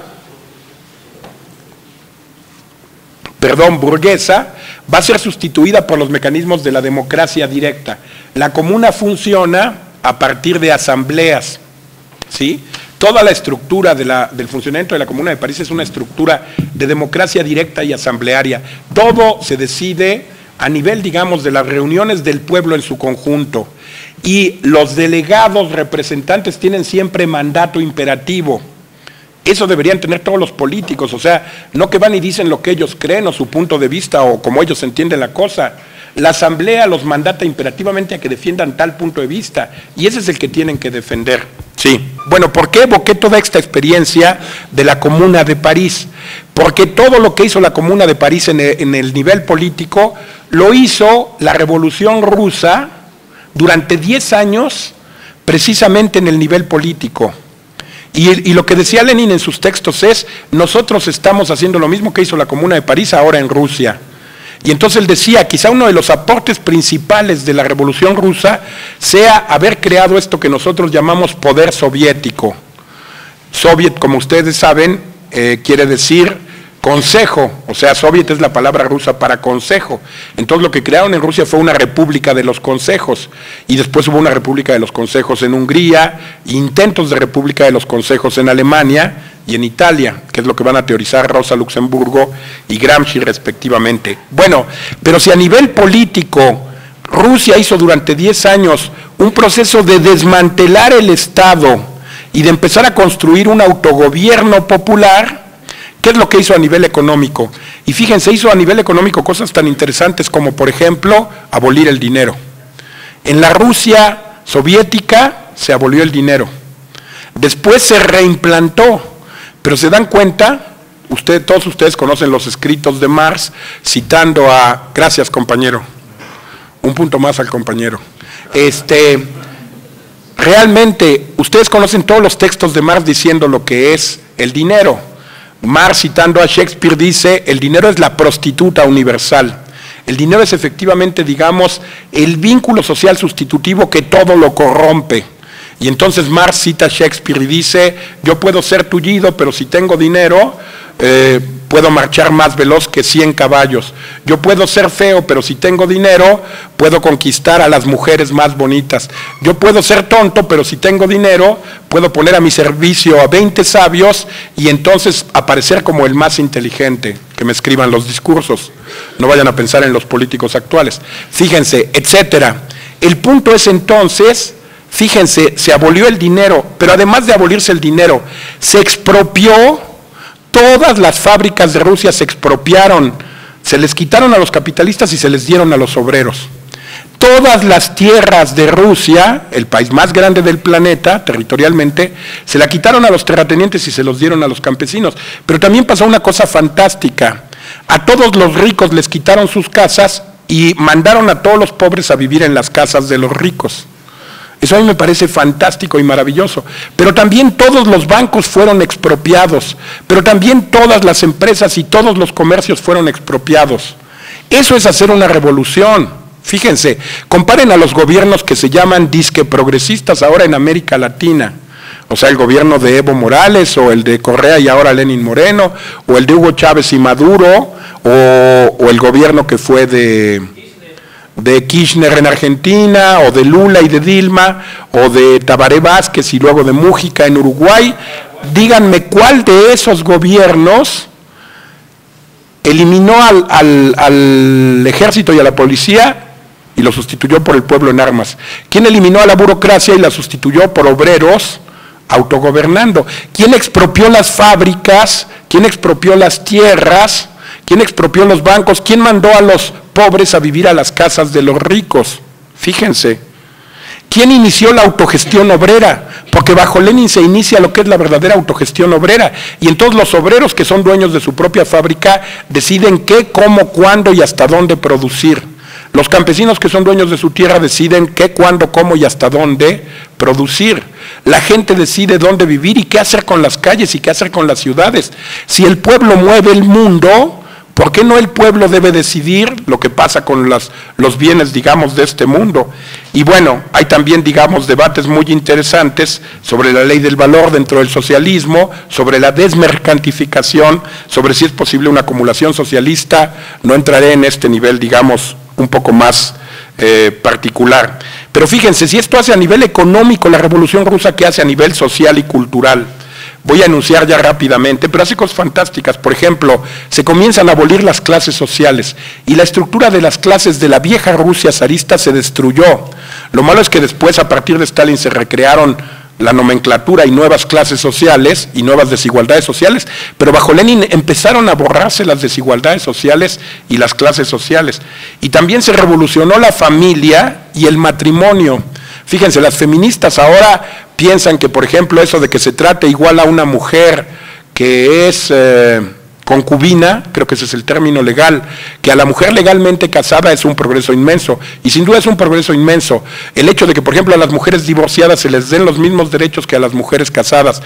burguesa, va a ser sustituida por los mecanismos de la democracia directa. La Comuna funciona a partir de asambleas, ¿sí? Toda la estructura del funcionamiento de la Comuna de París es una estructura de democracia directa y asamblearia. Todo se decide a nivel, digamos, de las reuniones del pueblo en su conjunto. Y los delegados representantes tienen siempre mandato imperativo. Eso deberían tener todos los políticos, o sea, no que van y dicen lo que ellos creen o su punto de vista o como ellos entienden la cosa. La asamblea los mandata imperativamente a que defiendan tal punto de vista y ese es el que tienen que defender. Sí. Bueno, ¿por qué evoqué toda esta experiencia de la Comuna de París? Porque todo lo que hizo la Comuna de París en el nivel político lo hizo la Revolución Rusa durante 10 años precisamente en el nivel político. Y lo que decía Lenin en sus textos es, nosotros estamos haciendo lo mismo que hizo la Comuna de París ahora en Rusia. Y entonces él decía, quizá uno de los aportes principales de la Revolución Rusa sea haber creado esto que nosotros llamamos poder soviético. Soviet, como ustedes saben, quiere decir consejo, o sea, soviet es la palabra rusa para consejo. Entonces lo que crearon en Rusia fue una república de los consejos, y después hubo una república de los consejos en Hungría, intentos de república de los consejos en Alemania y en Italia, que es lo que van a teorizar Rosa Luxemburgo y Gramsci respectivamente. Bueno, pero si a nivel político Rusia hizo durante 10 años un proceso de desmantelar el Estado y de empezar a construir un autogobierno popular, ¿qué es lo que hizo a nivel económico? Y fíjense, hizo a nivel económico cosas tan interesantes como, por ejemplo, abolir el dinero. En la Rusia soviética se abolió el dinero. Después se reimplantó, pero se dan cuenta, todos ustedes conocen los escritos de Marx, citando a... Gracias, compañero. Un punto más al compañero. Realmente, ustedes conocen todos los textos de Marx diciendo lo que es el dinero. Marx, citando a Shakespeare, dice, el dinero es la prostituta universal. El dinero es efectivamente, digamos, el vínculo social sustitutivo que todo lo corrompe. Y entonces Marx cita a Shakespeare y dice, yo puedo ser tullido, pero si tengo dinero, puedo marchar más veloz que 100 caballos. Yo puedo ser feo, pero si tengo dinero, puedo conquistar a las mujeres más bonitas. Yo puedo ser tonto, pero si tengo dinero, puedo poner a mi servicio a 20 sabios y entonces aparecer como el más inteligente, que me escriban los discursos. No vayan a pensar en los políticos actuales. Fíjense, etcétera. El punto es entonces, fíjense, se abolió el dinero, pero además de abolirse el dinero, se expropió. Todas las fábricas de Rusia se expropiaron, se les quitaron a los capitalistas y se les dieron a los obreros. Todas las tierras de Rusia, el país más grande del planeta, territorialmente, se la quitaron a los terratenientes y se los dieron a los campesinos. Pero también pasó una cosa fantástica. A todos los ricos les quitaron sus casas y mandaron a todos los pobres a vivir en las casas de los ricos. Eso a mí me parece fantástico y maravilloso. Pero también todos los bancos fueron expropiados, pero también todas las empresas y todos los comercios fueron expropiados. Eso es hacer una revolución. Fíjense, comparen a los gobiernos que se llaman disque progresistas ahora en América Latina. O sea, el gobierno de Evo Morales, o el de Correa y ahora Lenín Moreno, o el de Hugo Chávez y Maduro, o el gobierno que fue de Kirchner en Argentina, o de Lula y de Dilma, o de Tabaré Vázquez y luego de Mújica en Uruguay. Díganme cuál de esos gobiernos eliminó al ejército y a la policía y lo sustituyó por el pueblo en armas. ¿Quién eliminó a la burocracia y la sustituyó por obreros autogobernando? ¿Quién expropió las fábricas? ¿Quién expropió las tierras? ¿Quién expropió los bancos? ¿Quién mandó a los pobres a vivir a las casas de los ricos? Fíjense. ¿Quién inició la autogestión obrera? Porque bajo Lenin se inicia lo que es la verdadera autogestión obrera. Y entonces los obreros, que son dueños de su propia fábrica, deciden qué, cómo, cuándo y hasta dónde producir. Los campesinos, que son dueños de su tierra, deciden qué, cuándo, cómo y hasta dónde producir. La gente decide dónde vivir y qué hacer con las calles y qué hacer con las ciudades. Si el pueblo mueve el mundo, ¿por qué no el pueblo debe decidir lo que pasa con los bienes, digamos, de este mundo? Y bueno, hay también, digamos, debates muy interesantes sobre la ley del valor dentro del socialismo, sobre la desmercantilización, sobre si es posible una acumulación socialista. No entraré en este nivel, digamos, un poco más particular. Pero fíjense, si esto hace a nivel económico la Revolución Rusa, ¿qué hace a nivel social y cultural? Voy a enunciar ya rápidamente, pero hace cosas fantásticas. Por ejemplo, se comienzan a abolir las clases sociales y la estructura de las clases de la vieja Rusia zarista se destruyó. Lo malo es que después, a partir de Stalin, se recrearon la nomenclatura y nuevas clases sociales y nuevas desigualdades sociales, pero bajo Lenin empezaron a borrarse las desigualdades sociales y las clases sociales. Y también se revolucionó la familia y el matrimonio. Fíjense, las feministas ahora piensan que, por ejemplo, eso de que se trate igual a una mujer que es concubina, creo que ese es el término legal, que a la mujer legalmente casada es un progreso inmenso, y sin duda es un progreso inmenso. El hecho de que, por ejemplo, a las mujeres divorciadas se les den los mismos derechos que a las mujeres casadas,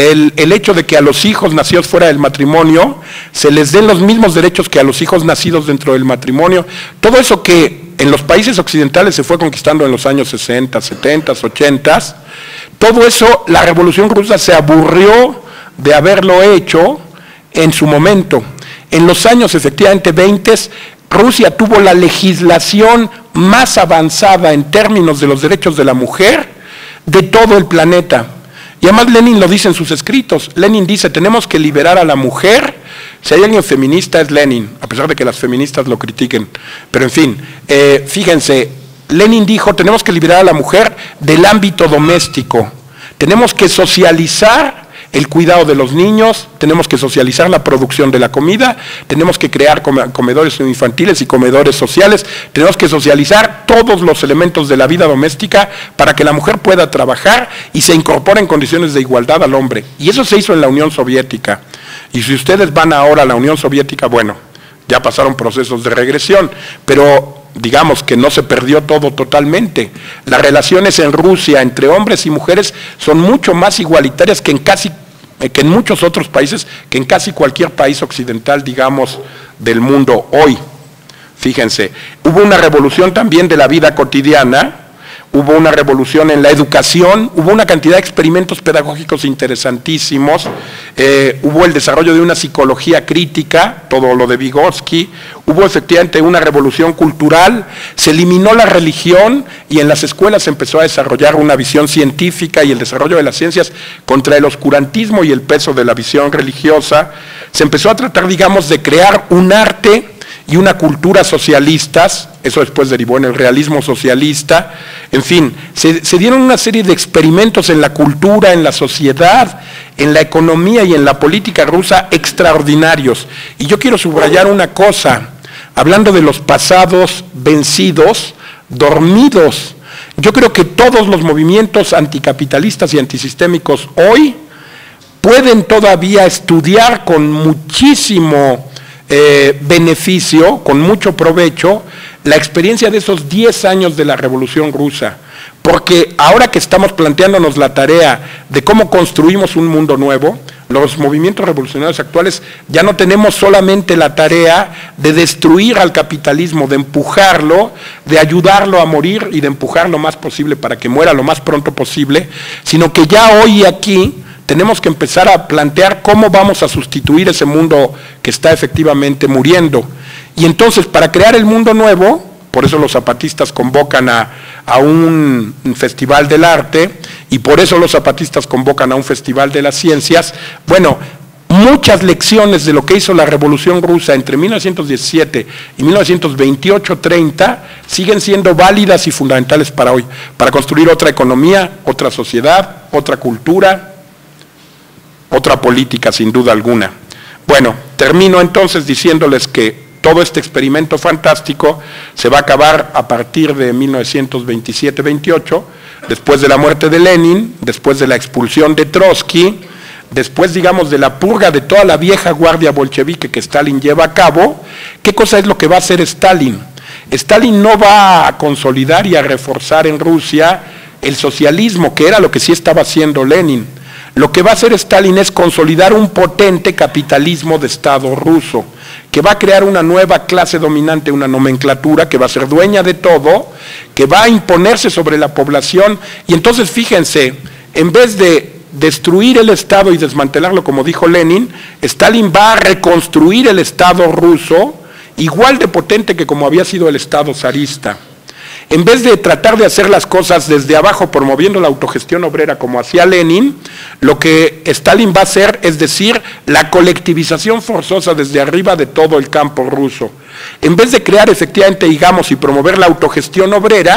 el hecho de que a los hijos nacidos fuera del matrimonio se les den los mismos derechos que a los hijos nacidos dentro del matrimonio, todo eso que en los países occidentales se fue conquistando en los años 60, 70, 80, todo eso la Revolución Rusa se aburrió de haberlo hecho en su momento. En los años efectivamente 20, Rusia tuvo la legislación más avanzada en términos de los derechos de la mujer de todo el planeta. Y además Lenin lo dice en sus escritos. Lenin dice, tenemos que liberar a la mujer. Si hay alguien feminista es Lenin, a pesar de que las feministas lo critiquen. Pero en fin, fíjense, Lenin dijo, tenemos que liberar a la mujer del ámbito doméstico. Tenemos que socializar el cuidado de los niños, tenemos que socializar la producción de la comida, tenemos que crear comedores infantiles y comedores sociales, tenemos que socializar todos los elementos de la vida doméstica para que la mujer pueda trabajar y se incorpore en condiciones de igualdad al hombre. Y eso se hizo en la Unión Soviética. Y si ustedes van ahora a la Unión Soviética, bueno, ya pasaron procesos de regresión, pero digamos que no se perdió todo totalmente. Las relaciones en Rusia entre hombres y mujeres son mucho más igualitarias que en muchos otros países, que en casi cualquier país occidental, digamos, del mundo hoy. Fíjense, hubo una revolución también de la vida cotidiana, hubo una revolución en la educación, hubo una cantidad de experimentos pedagógicos interesantísimos, hubo el desarrollo de una psicología crítica, todo lo de Vygotsky, hubo efectivamente una revolución cultural, se eliminó la religión y en las escuelas se empezó a desarrollar una visión científica y el desarrollo de las ciencias contra el oscurantismo y el peso de la visión religiosa. Se empezó a tratar, digamos, de crear un arte y una cultura socialistas, eso después derivó en el realismo socialista. En fin, se dieron una serie de experimentos en la cultura, en la sociedad, en la economía y en la política rusa extraordinarios. Y yo quiero subrayar una cosa, hablando de los pasados vencidos, dormidos. Yo creo que todos los movimientos anticapitalistas y antisistémicos hoy pueden todavía estudiar con muchísimo beneficio, con mucho provecho, la experiencia de esos 10 años de la Revolución Rusa, porque ahora que estamos planteándonos la tarea de cómo construimos un mundo nuevo, los movimientos revolucionarios actuales ya no tenemos solamente la tarea de destruir al capitalismo, de empujarlo, de ayudarlo a morir y de empujar lo más posible para que muera lo más pronto posible, sino que ya hoy aquí tenemos que empezar a plantear cómo vamos a sustituir ese mundo que está efectivamente muriendo. Y entonces, para crear el mundo nuevo, por eso los zapatistas convocan a un festival del arte, y por eso los zapatistas convocan a un festival de las ciencias. Bueno, muchas lecciones de lo que hizo la Revolución Rusa entre 1917 y 1928-30 siguen siendo válidas y fundamentales para hoy, para construir otra economía, otra sociedad, otra cultura, otra política, sin duda alguna. Bueno, termino entonces diciéndoles que todo este experimento fantástico se va a acabar a partir de 1927-28, después de la muerte de Lenin, después de la expulsión de Trotsky, después, digamos, de la purga de toda la vieja guardia bolchevique que Stalin lleva a cabo. ¿Qué cosa es lo que va a hacer Stalin? Stalin no va a consolidar y a reforzar en Rusia el socialismo, que era lo que sí estaba haciendo Lenin. Lo que va a hacer Stalin es consolidar un potente capitalismo de Estado ruso, que va a crear una nueva clase dominante, una nomenclatura que va a ser dueña de todo, que va a imponerse sobre la población. Y entonces, fíjense, en vez de destruir el Estado y desmantelarlo, como dijo Lenin, Stalin va a reconstruir el Estado ruso, igual de potente que como había sido el Estado zarista. En vez de tratar de hacer las cosas desde abajo promoviendo la autogestión obrera como hacía Lenin, lo que Stalin va a hacer es decir, la colectivización forzosa desde arriba de todo el campo ruso. En vez de crear efectivamente, digamos, y promover la autogestión obrera,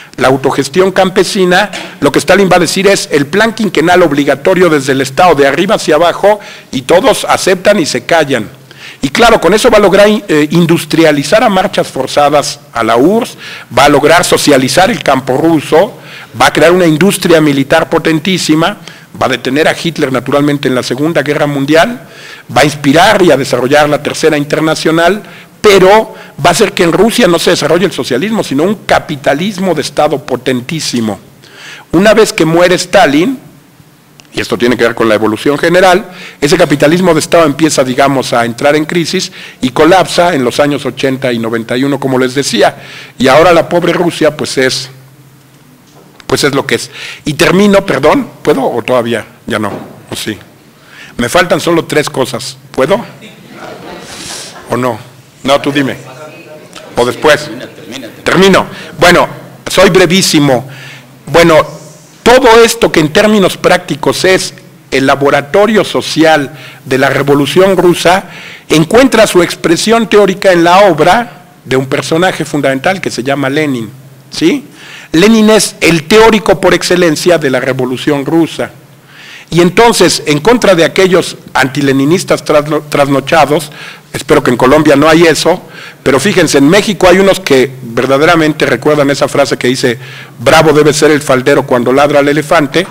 la autogestión campesina, lo que Stalin va a decir es el plan quinquenal obligatorio desde el Estado, de arriba hacia abajo, y todos aceptan y se callan. Y claro, con eso va a lograr industrializar a marchas forzadas a la URSS, va a lograr socializar el campo ruso, va a crear una industria militar potentísima, va a detener a Hitler naturalmente en la Segunda Guerra Mundial, va a inspirar y a desarrollar la Tercera Internacional, pero va a hacer que en Rusia no se desarrolle el socialismo, sino un capitalismo de Estado potentísimo. Una vez que muere Stalin, y esto tiene que ver con la evolución general, ese capitalismo de Estado empieza, digamos, a entrar en crisis y colapsa en los años 80 y 91, como les decía, y ahora la pobre Rusia, pues es lo que es. Y termino, perdón, ¿puedo o todavía? Ya no, o sí. Me faltan solo 3 cosas, ¿puedo? ¿O no? No, tú dime. O después. Termino. Bueno, soy brevísimo. Bueno, todo esto que en términos prácticos es el laboratorio social de la Revolución Rusa, encuentra su expresión teórica en la obra de un personaje fundamental que se llama Lenin, ¿sí? Lenin es el teórico por excelencia de la Revolución Rusa. Y entonces, en contra de aquellos antileninistas trasnochados, espero que en Colombia no hay eso, pero fíjense, en México hay unos que verdaderamente recuerdan esa frase que dice, bravo debe ser el faldero cuando ladra el elefante.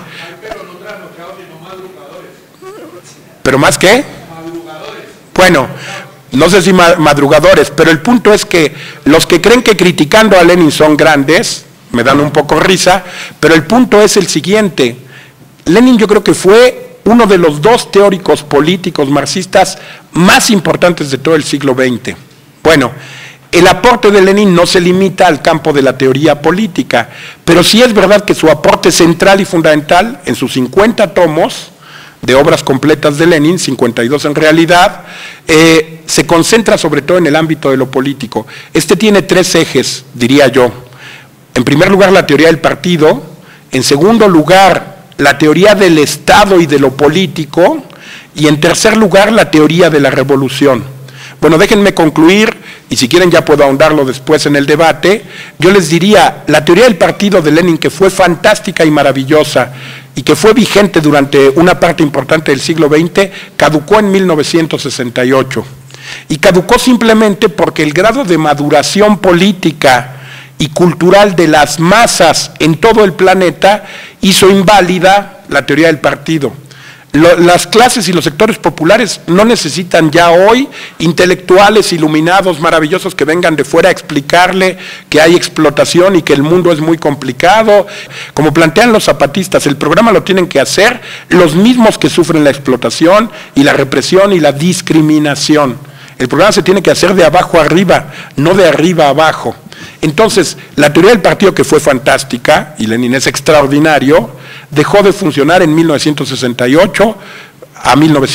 ¿Pero más qué? Madrugadores. Bueno, no sé si madrugadores, pero el punto es que los que creen que criticando a Lenin son grandes, me dan un poco risa, pero el punto es el siguiente. Lenin yo creo que fue uno de los 2 teóricos políticos marxistas más importantes de todo el siglo XX. Bueno, el aporte de Lenin no se limita al campo de la teoría política, pero sí es verdad que su aporte central y fundamental en sus 50 tomos de obras completas de Lenin, 52 en realidad, se concentra sobre todo en el ámbito de lo político. Este tiene 3 ejes, diría yo. En primer lugar, la teoría del partido. En segundo lugar, la teoría del Estado y de lo político, y en tercer lugar, la teoría de la revolución. Bueno, déjenme concluir, y si quieren ya puedo ahondarlo después en el debate. Yo les diría, la teoría del partido de Lenin, que fue fantástica y maravillosa, y que fue vigente durante una parte importante del siglo XX, caducó en 1968. Y caducó simplemente porque el grado de maduración política y cultural de las masas en todo el planeta hizo inválida la teoría del partido. Las clases y los sectores populares no necesitan ya hoy intelectuales iluminados, maravillosos, que vengan de fuera a explicarle que hay explotación y que el mundo es muy complicado. Como plantean los zapatistas, el programa lo tienen que hacer los mismos que sufren la explotación y la represión y la discriminación. El programa se tiene que hacer de abajo arriba, no de arriba abajo. Entonces, la teoría del partido, que fue fantástica, y Lenin es extraordinario, dejó de funcionar en 1968 a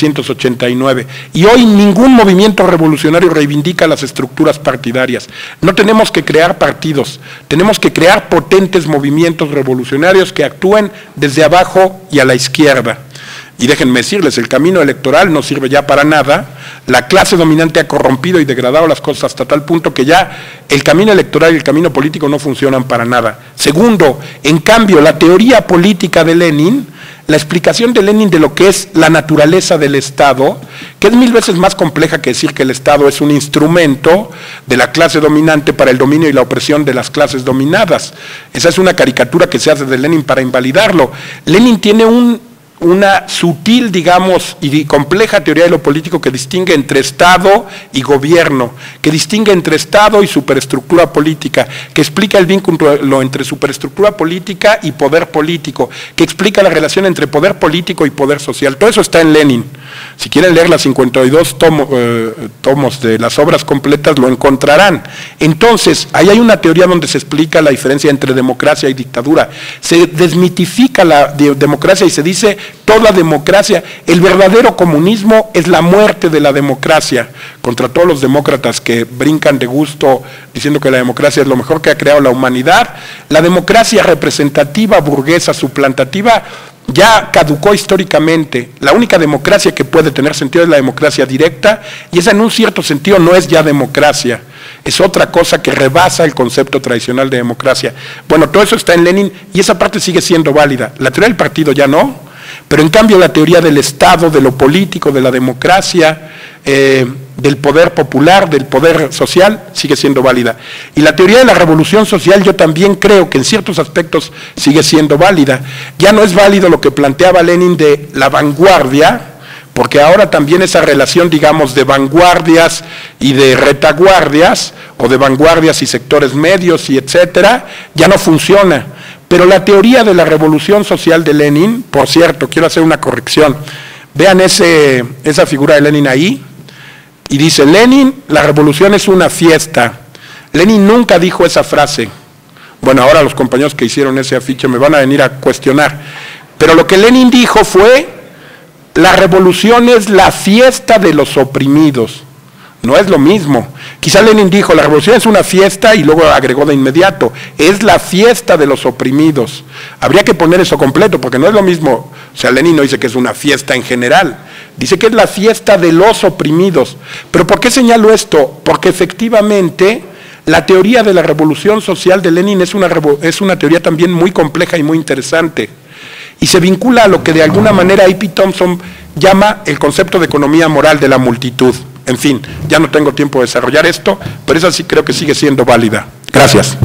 1989. Y hoy ningún movimiento revolucionario reivindica las estructuras partidarias. No tenemos que crear partidos, tenemos que crear potentes movimientos revolucionarios que actúen desde abajo y a la izquierda. Y déjenme decirles, el camino electoral no sirve ya para nada. La clase dominante ha corrompido y degradado las cosas hasta tal punto que ya el camino electoral y el camino político no funcionan para nada. Segundo, en cambio, la teoría política de Lenin, la explicación de Lenin de lo que es la naturaleza del Estado, que es 1000 veces más compleja que decir que el Estado es un instrumento de la clase dominante para el dominio y la opresión de las clases dominadas. Esa es una caricatura que se hace de Lenin para invalidarlo. Lenin tiene una sutil, digamos, y compleja teoría de lo político que distingue entre Estado y gobierno, que distingue entre Estado y superestructura política, que explica el vínculo entre superestructura política y poder político, que explica la relación entre poder político y poder social. Todo eso está en Lenin. Si quieren leer las 52 tomos de las obras completas, lo encontrarán. Entonces, ahí hay una teoría donde se explica la diferencia entre democracia y dictadura. Se desmitifica la democracia y se dice toda democracia, el verdadero comunismo es la muerte de la democracia, contra todos los demócratas que brincan de gusto diciendo que la democracia es lo mejor que ha creado la humanidad. La democracia representativa, burguesa, suplantativa, ya caducó históricamente. La única democracia que puede tener sentido es la democracia directa, y esa en un cierto sentido no es ya democracia. es otra cosa que rebasa el concepto tradicional de democracia. Bueno, todo eso está en Lenin y esa parte sigue siendo válida. La teoría del partido ya no, pero en cambio la teoría del Estado, de lo político, de la democracia, del poder popular, del poder social, sigue siendo válida. Y la teoría de la revolución social yo también creo que en ciertos aspectos sigue siendo válida. Ya no es válido lo que planteaba Lenin de la vanguardia, porque ahora también esa relación, digamos, de vanguardias y de retaguardias, o de vanguardias y sectores medios y etcétera, ya no funciona. Pero la teoría de la revolución social de Lenin, por cierto, quiero hacer una corrección, vean esa figura de Lenin ahí, y dice, Lenin, la revolución es una fiesta. Lenin nunca dijo esa frase. Bueno, ahora los compañeros que hicieron ese afiche me van a venir a cuestionar. Pero lo que Lenin dijo fue, la revolución es la fiesta de los oprimidos. No es lo mismo. Quizá Lenin dijo, la revolución es una fiesta y luego agregó de inmediato, es la fiesta de los oprimidos. Habría que poner eso completo porque no es lo mismo. O sea, Lenin no dice que es una fiesta en general, dice que es la fiesta de los oprimidos. ¿Pero por qué señalo esto? Porque efectivamente la teoría de la revolución social de Lenin es una teoría también muy compleja y muy interesante. Y se vincula a lo que de alguna manera A.P. Thompson llama el concepto de economía moral de la multitud. En fin, ya no tengo tiempo de desarrollar esto, pero esa sí creo que sigue siendo válida. Gracias.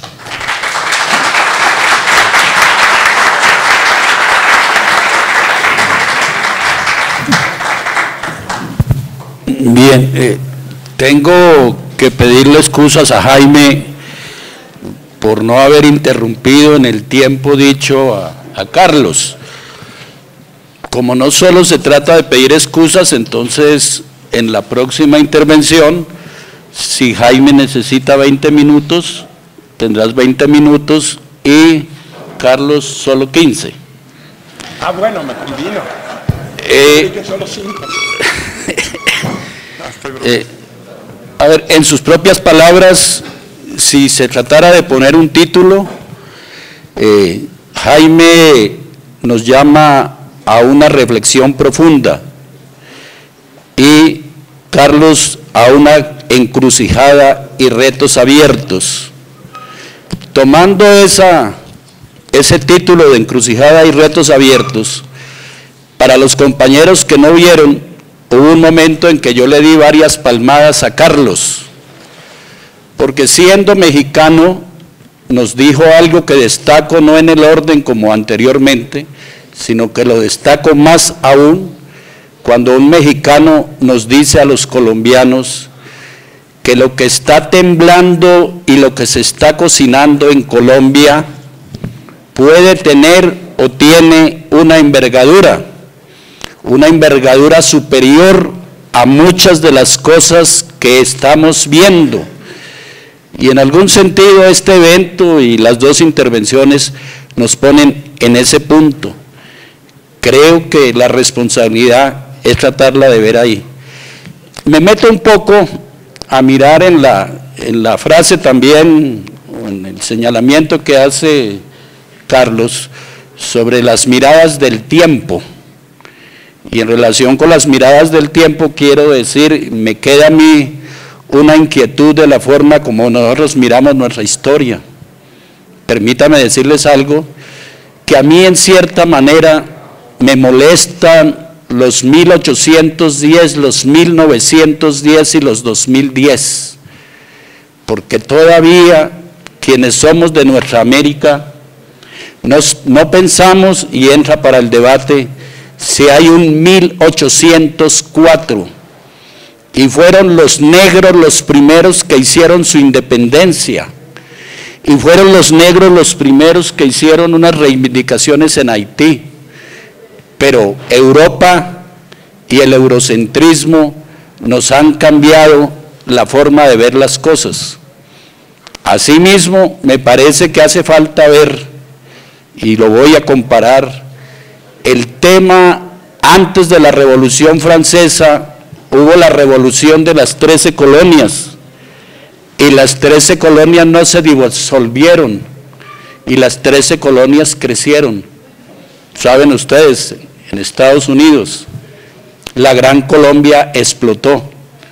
Bien, tengo que pedirle excusas a Jaime por no haber interrumpido en el tiempo dicho a Carlos. Como no solo se trata de pedir excusas, entonces en la próxima intervención, si Jaime necesita 20 minutos, tendrás 20 minutos y Carlos solo 15. Ah, bueno, me convino. Solo 5. A ver, en sus propias palabras, si se tratara de poner un título, Jaime nos llama a una reflexión profunda y Carlos a una encrucijada y retos abiertos. Tomando ese título de encrucijada y retos abiertos, para los compañeros que no vieron, hubo un momento en que yo le di varias palmadas a Carlos, porque siendo mexicano nos dijo algo que destaco no en el orden como anteriormente, sino que lo destaco más aún cuando un mexicano nos dice a los colombianos que lo que está temblando y lo que se está cocinando en Colombia puede tener o tiene una envergadura superior a muchas de las cosas que estamos viendo. Y en algún sentido este evento y las dos intervenciones nos ponen en ese punto. Creo que la responsabilidad es tratarla de ver ahí. Me meto un poco a mirar en la frase también, en el señalamiento que hace Carlos sobre las miradas del tiempo. Y en relación con las miradas del tiempo quiero decir, me queda a mí una inquietud de la forma como nosotros miramos nuestra historia. Permítame decirles algo, que a mí en cierta manera me molestan los 1810, los 1910 y los 2010, porque todavía quienes somos de nuestra América no pensamos, y entra para el debate, si hay un 1804, y fueron los negros los primeros que hicieron su independencia, y fueron los negros los primeros que hicieron unas reivindicaciones en Haití, pero Europa y el eurocentrismo nos han cambiado la forma de ver las cosas. Asimismo, me parece que hace falta ver, y lo voy a comparar, el tema antes de la Revolución Francesa, hubo la revolución de las 13 colonias, y las 13 colonias no se disolvieron, y las 13 colonias crecieron. Saben ustedes, en Estados Unidos, la Gran Colombia explotó.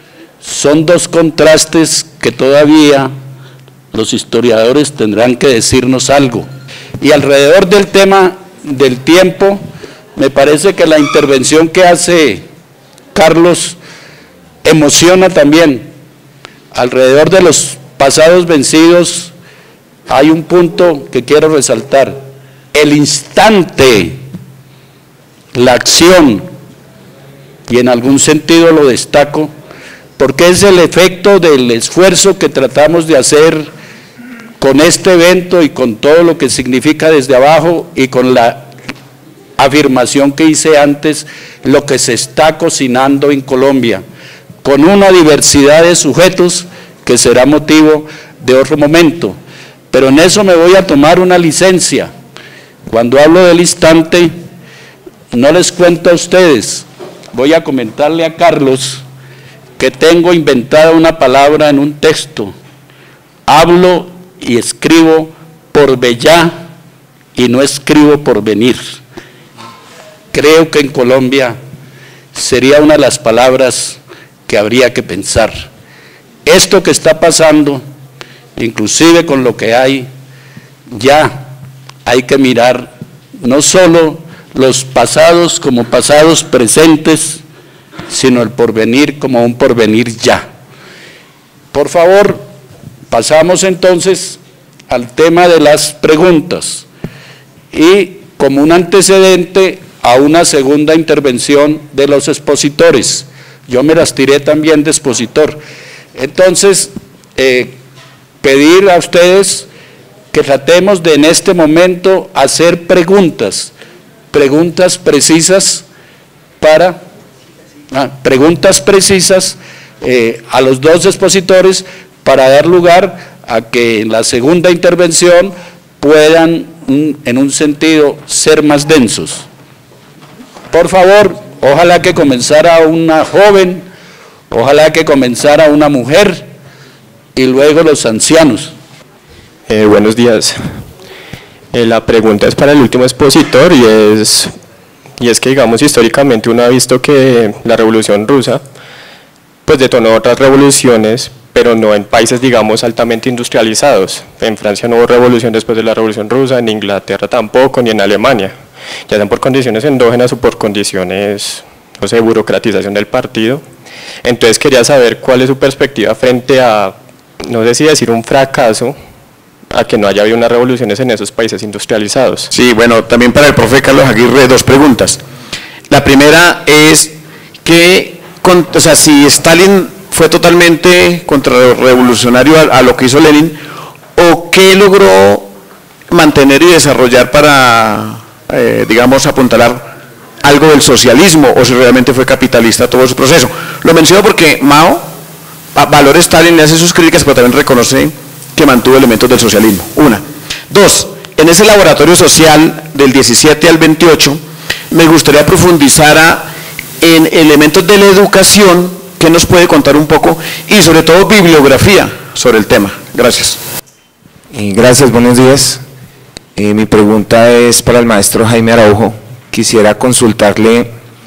Son dos contrastes que todavía los historiadores tendrán que decirnos algo. Y alrededor del tema del tiempo, me parece que la intervención que hace Carlos emociona también. Alrededor de los pasados vencidos hay un punto que quiero resaltar: el instante, la acción, y en algún sentido lo destaco, porque es el efecto del esfuerzo que tratamos de hacer con este evento y con todo lo que significa desde abajo, y con la afirmación que hice antes, lo que se está cocinando en Colombia, con una diversidad de sujetos que será motivo de otro momento. Pero en eso me voy a tomar una licencia. Cuando hablo del instante, no les cuento a ustedes, voy a comentarle a Carlos que tengo inventada una palabra en un texto. Hablo y escribo por vellá y no escribo por venir. Creo que en Colombia sería una de las palabras que habría que pensar. Esto que está pasando, inclusive con lo que hay, ya hay que mirar no solo los pasados como pasados presentes, sino el porvenir como un porvenir ya. Por favor, pasamos entonces al tema de las preguntas y como un antecedente a una segunda intervención de los expositores. Yo me las tiré también de expositor. Entonces, pedir a ustedes que tratemos de en este momento hacer preguntas precisas a los dos expositores, para dar lugar a que en la segunda intervención puedan, en un sentido, ser más densos. Por favor, ojalá que comenzara una joven, ojalá que comenzara una mujer y luego los ancianos. Buenos días. La pregunta es para el último expositor y es que, digamos, históricamente uno ha visto que la Revolución Rusa pues detonó otras revoluciones, pero no en países, digamos, altamente industrializados. En Francia no hubo revolución después de la Revolución Rusa, en Inglaterra tampoco, ni en Alemania, ya sean por condiciones endógenas o por condiciones, no sé, burocratización del partido. Entonces quería saber cuál es su perspectiva frente a, no sé si decir un fracaso, a que no haya habido unas revoluciones en esos países industrializados. Sí, bueno, también para el profe Carlos Aguirre, dos preguntas. La primera es que, o sea, si Stalin fue totalmente contrarrevolucionario a lo que hizo Lenin, o qué logró mantener y desarrollar para, digamos, apuntalar algo del socialismo, o si realmente fue capitalista todo su proceso. Lo menciono porque Mao valora Stalin, le hace sus críticas, pero también reconoce que mantuvo elementos del socialismo. Una. Dos, en ese laboratorio social del 17 al 28, me gustaría profundizar en elementos de la educación que nos puede contar un poco, y sobre todo bibliografía sobre el tema. Gracias. Gracias, buenos días. Mi pregunta es para el maestro Jaime Araujo. Quisiera consultarle,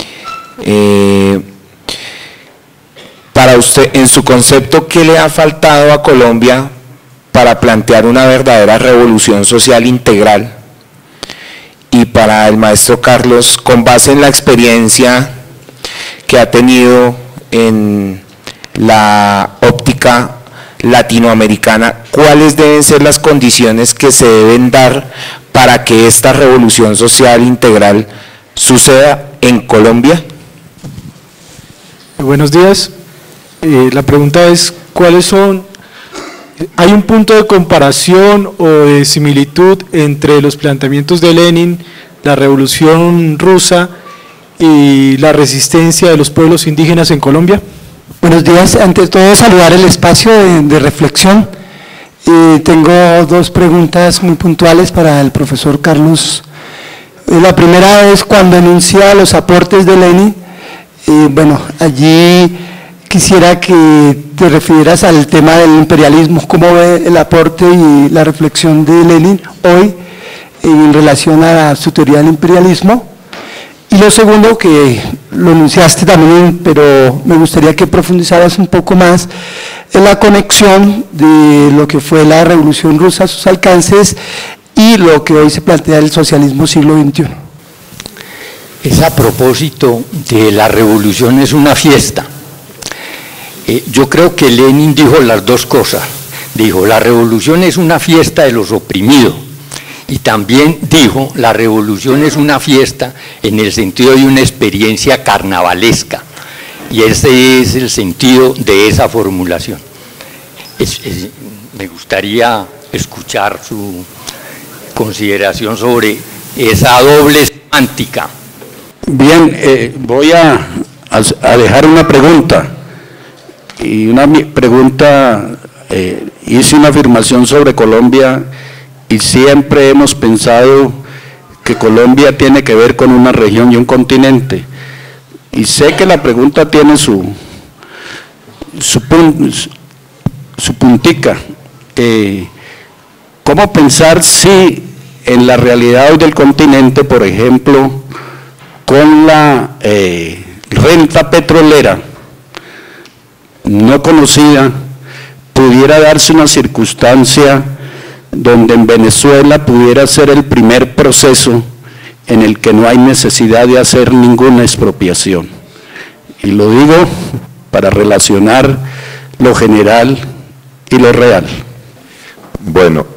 para usted, en su concepto, ¿qué le ha faltado a Colombia para plantear una verdadera revolución social integral? Y para el maestro Carlos, con base en la experiencia que ha tenido en la óptica latinoamericana, ¿cuáles deben ser las condiciones que se deben dar para que esta revolución social integral suceda en Colombia? Buenos días. La pregunta es, ¿cuáles son? ¿Hay un punto de comparación o de similitud entre los planteamientos de Lenin, la Revolución Rusa y la resistencia de los pueblos indígenas en Colombia? Buenos días. Ante todo, saludar el espacio de reflexión. Tengo dos preguntas muy puntuales para el profesor Carlos. La primera es cuando enuncia los aportes de Lenin. Bueno, allí quisiera que te refieras al tema del imperialismo, cómo ve el aporte y la reflexión de Lenin hoy en relación a su teoría del imperialismo. Y lo segundo, que lo enunciaste también, pero me gustaría que profundizaras un poco más, es la conexión de lo que fue la Revolución Rusa, sus alcances, y lo que hoy se plantea el socialismo siglo XXI. Es a propósito de la revolución, es una fiesta. Yo creo que Lenin dijo las dos cosas. Dijo, la revolución es una fiesta de los oprimidos. Y también dijo, la revolución es una fiesta en el sentido de una experiencia carnavalesca. Y ese es el sentido de esa formulación. Me gustaría escuchar su consideración sobre esa doble semántica. Bien, voy a dejar una pregunta. Y una pregunta, hice una afirmación sobre Colombia y siempre hemos pensado que Colombia tiene que ver con una región y un continente. Y sé que la pregunta tiene su puntica. ¿Cómo pensar si en la realidad hoy del continente, por ejemplo, con la renta petrolera no conocida, pudiera darse una circunstancia donde en Venezuela pudiera ser el primer proceso en el que no hay necesidad de hacer ninguna expropiación? Y lo digo para relacionar lo general y lo real. Bueno,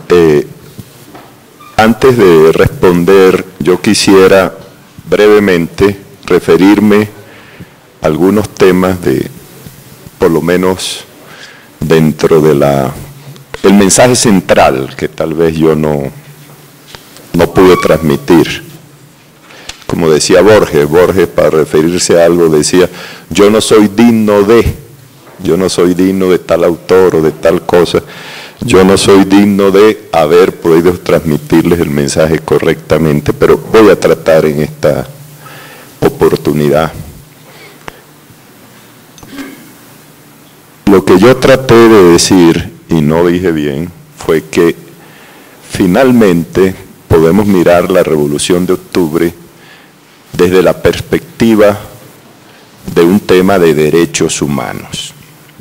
antes de responder, yo quisiera brevemente referirme a algunos temas de, por lo menos dentro de el mensaje central que tal vez yo no pude transmitir. Como decía Borges para referirse a algo decía, yo no soy digno de tal autor o de tal cosa, yo no soy digno de haber podido transmitirles el mensaje correctamente, pero voy a tratar en esta oportunidad. Lo que yo traté de decir, y no dije bien, fue que finalmente podemos mirar la Revolución de Octubre desde la perspectiva de un tema de derechos humanos.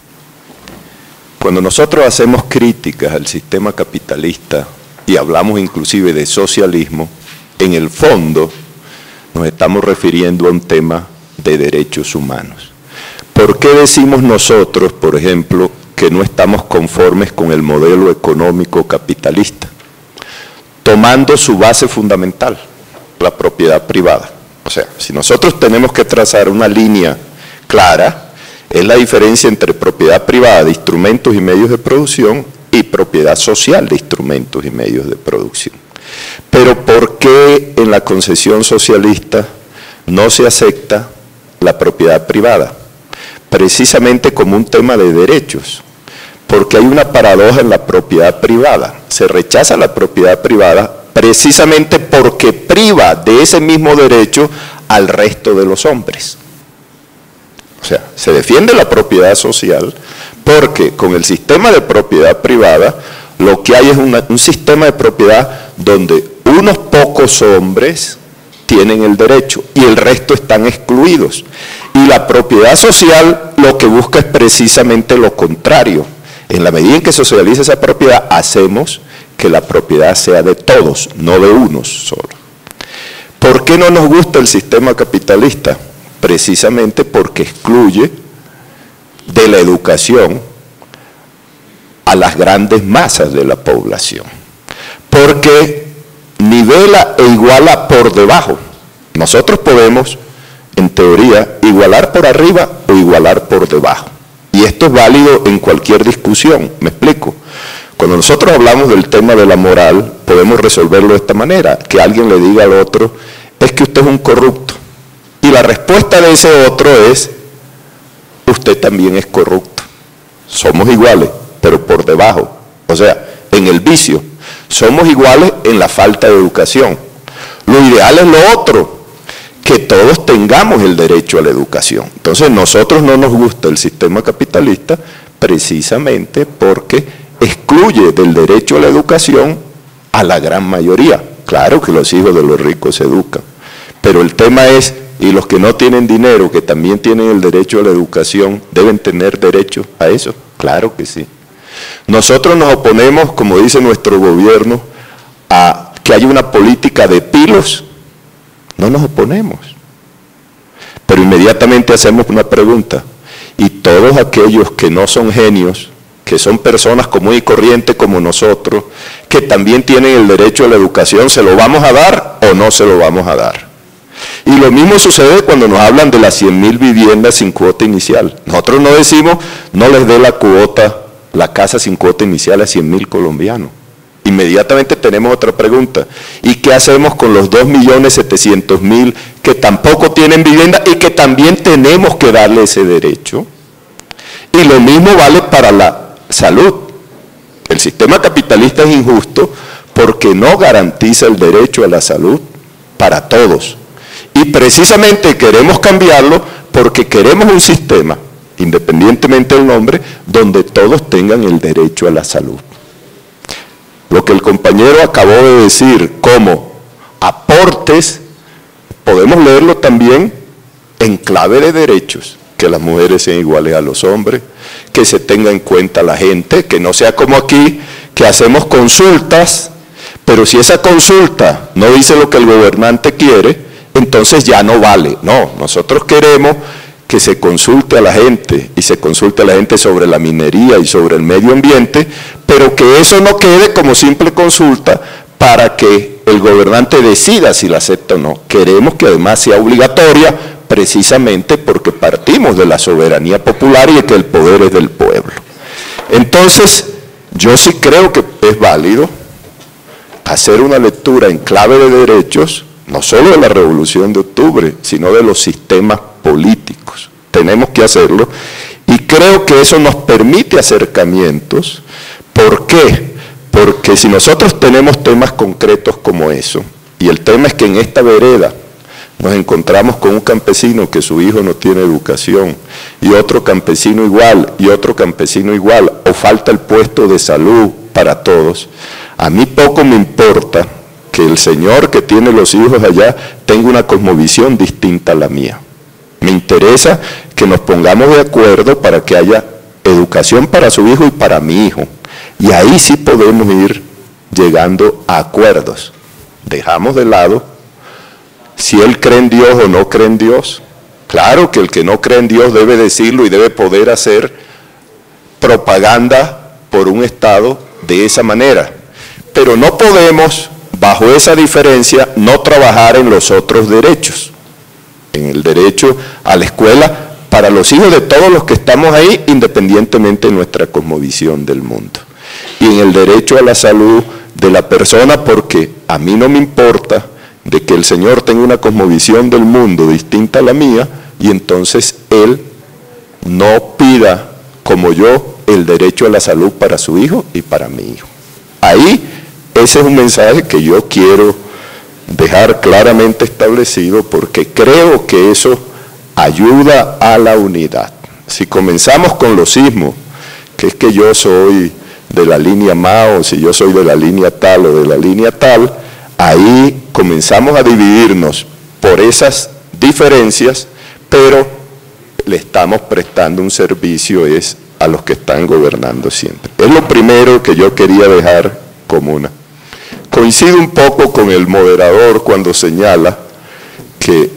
Cuando nosotros hacemos críticas al sistema capitalista y hablamos inclusive de socialismo, en el fondo nos estamos refiriendo a un tema de derechos humanos. ¿Por qué decimos nosotros, por ejemplo, que no estamos conformes con el modelo económico capitalista? Tomando su base fundamental, la propiedad privada. O sea, si nosotros tenemos que trazar una línea clara, es la diferencia entre propiedad privada de instrumentos y medios de producción y propiedad social de instrumentos y medios de producción. Pero ¿por qué en la concesión socialista no se acepta la propiedad privada? Precisamente como un tema de derechos, porque hay una paradoja en la propiedad privada. Se rechaza la propiedad privada precisamente porque priva de ese mismo derecho al resto de los hombres. O sea, se defiende la propiedad social porque con el sistema de propiedad privada lo que hay es un sistema de propiedad donde unos pocos hombres tienen el derecho y el resto están excluidos. Y la propiedad social lo que busca es precisamente lo contrario. En la medida en que socializa esa propiedad, hacemos que la propiedad sea de todos, no de unos solo. ¿Por qué no nos gusta el sistema capitalista? Precisamente porque excluye de la educación a las grandes masas de la población. Porque nivela e iguala por debajo. Nosotros podemos, en teoría, igualar por arriba o igualar por debajo. Y esto es válido en cualquier discusión, ¿me explico? Cuando nosotros hablamos del tema de la moral, podemos resolverlo de esta manera, que alguien le diga al otro, es que usted es un corrupto. Y la respuesta de ese otro es, usted también es corrupto. Somos iguales, pero por debajo. O sea, en el vicio. Somos iguales en la falta de educación. Lo ideal es lo otro, que todos tengamos el derecho a la educación. Entonces, nosotros no nos gusta el sistema capitalista precisamente porque excluye del derecho a la educación a la gran mayoría. Claro que los hijos de los ricos se educan, pero el tema es y los que no tienen dinero, que también tienen el derecho a la educación, deben tener derecho a eso? Claro que sí. Nosotros nos oponemos, como dice nuestro gobierno, a que haya una política de pilos. No nos oponemos. Pero inmediatamente hacemos una pregunta. Y todos aquellos que no son genios, que son personas comunes y corrientes como nosotros, que también tienen el derecho a la educación, ¿se lo vamos a dar o no se lo vamos a dar? Y lo mismo sucede cuando nos hablan de las 100.000 viviendas sin cuota inicial. Nosotros no decimos, no les dé la cuota, la casa sin cuota inicial a 100.000 colombianos. Inmediatamente tenemos otra pregunta. ¿Y qué hacemos con los 2.700.000 que tampoco tienen vivienda y que también tenemos que darle ese derecho? Y lo mismo vale para la salud. El sistema capitalista es injusto porque no garantiza el derecho a la salud para todos. Y precisamente queremos cambiarlo porque queremos un sistema, independientemente del nombre, donde todos tengan el derecho a la salud. Lo que el compañero acabó de decir como aportes, podemos leerlo también en clave de derechos, que las mujeres sean iguales a los hombres, que se tenga en cuenta la gente, que no sea como aquí, que hacemos consultas, pero si esa consulta no dice lo que el gobernante quiere, entonces ya no vale. No, nosotros queremos que se consulte a la gente, y se consulte a la gente sobre la minería y sobre el medio ambiente, pero que eso no quede como simple consulta para que el gobernante decida si la acepta o no. Queremos que además sea obligatoria, precisamente porque partimos de la soberanía popular y de que el poder es del pueblo. Entonces, yo sí creo que es válido hacer una lectura en clave de derechos, no solo de la Revolución de Octubre, sino de los sistemas políticos. Tenemos que hacerlo y creo que eso nos permite acercamientos. ¿Por qué? Porque si nosotros tenemos temas concretos como eso, y el tema es que en esta vereda nos encontramos con un campesino que su hijo no tiene educación, y otro campesino igual, y otro campesino igual, o falta el puesto de salud para todos, a mí poco me importa que el señor que tiene los hijos allá tenga una cosmovisión distinta a la mía. Me interesa que nos pongamos de acuerdo para que haya educación para su hijo y para mi hijo. Y ahí sí podemos ir llegando a acuerdos. Dejamos de lado si él cree en Dios o no cree en Dios. Claro que el que no cree en Dios debe decirlo y debe poder hacer propaganda por un Estado de esa manera. Pero no podemos, bajo esa diferencia, no trabajar en los otros derechos. En el derecho a la escuela para los hijos de todos los que estamos ahí, independientemente de nuestra cosmovisión del mundo. Y en el derecho a la salud de la persona, porque a mí no me importa de que el Señor tenga una cosmovisión del mundo distinta a la mía, y entonces Él no pida, como yo, el derecho a la salud para su hijo y para mi hijo. Ahí, ese es un mensaje que yo quiero dejar claramente establecido, porque creo que eso ayuda a la unidad. Si comenzamos con los sismos, que es que yo soy de la línea Mao, si yo soy de la línea tal o de la línea tal, ahí comenzamos a dividirnos por esas diferencias, pero le estamos prestando un servicio a los que están gobernando siempre. Es lo primero que yo quería dejar como una. Coincido un poco con el moderador cuando señala que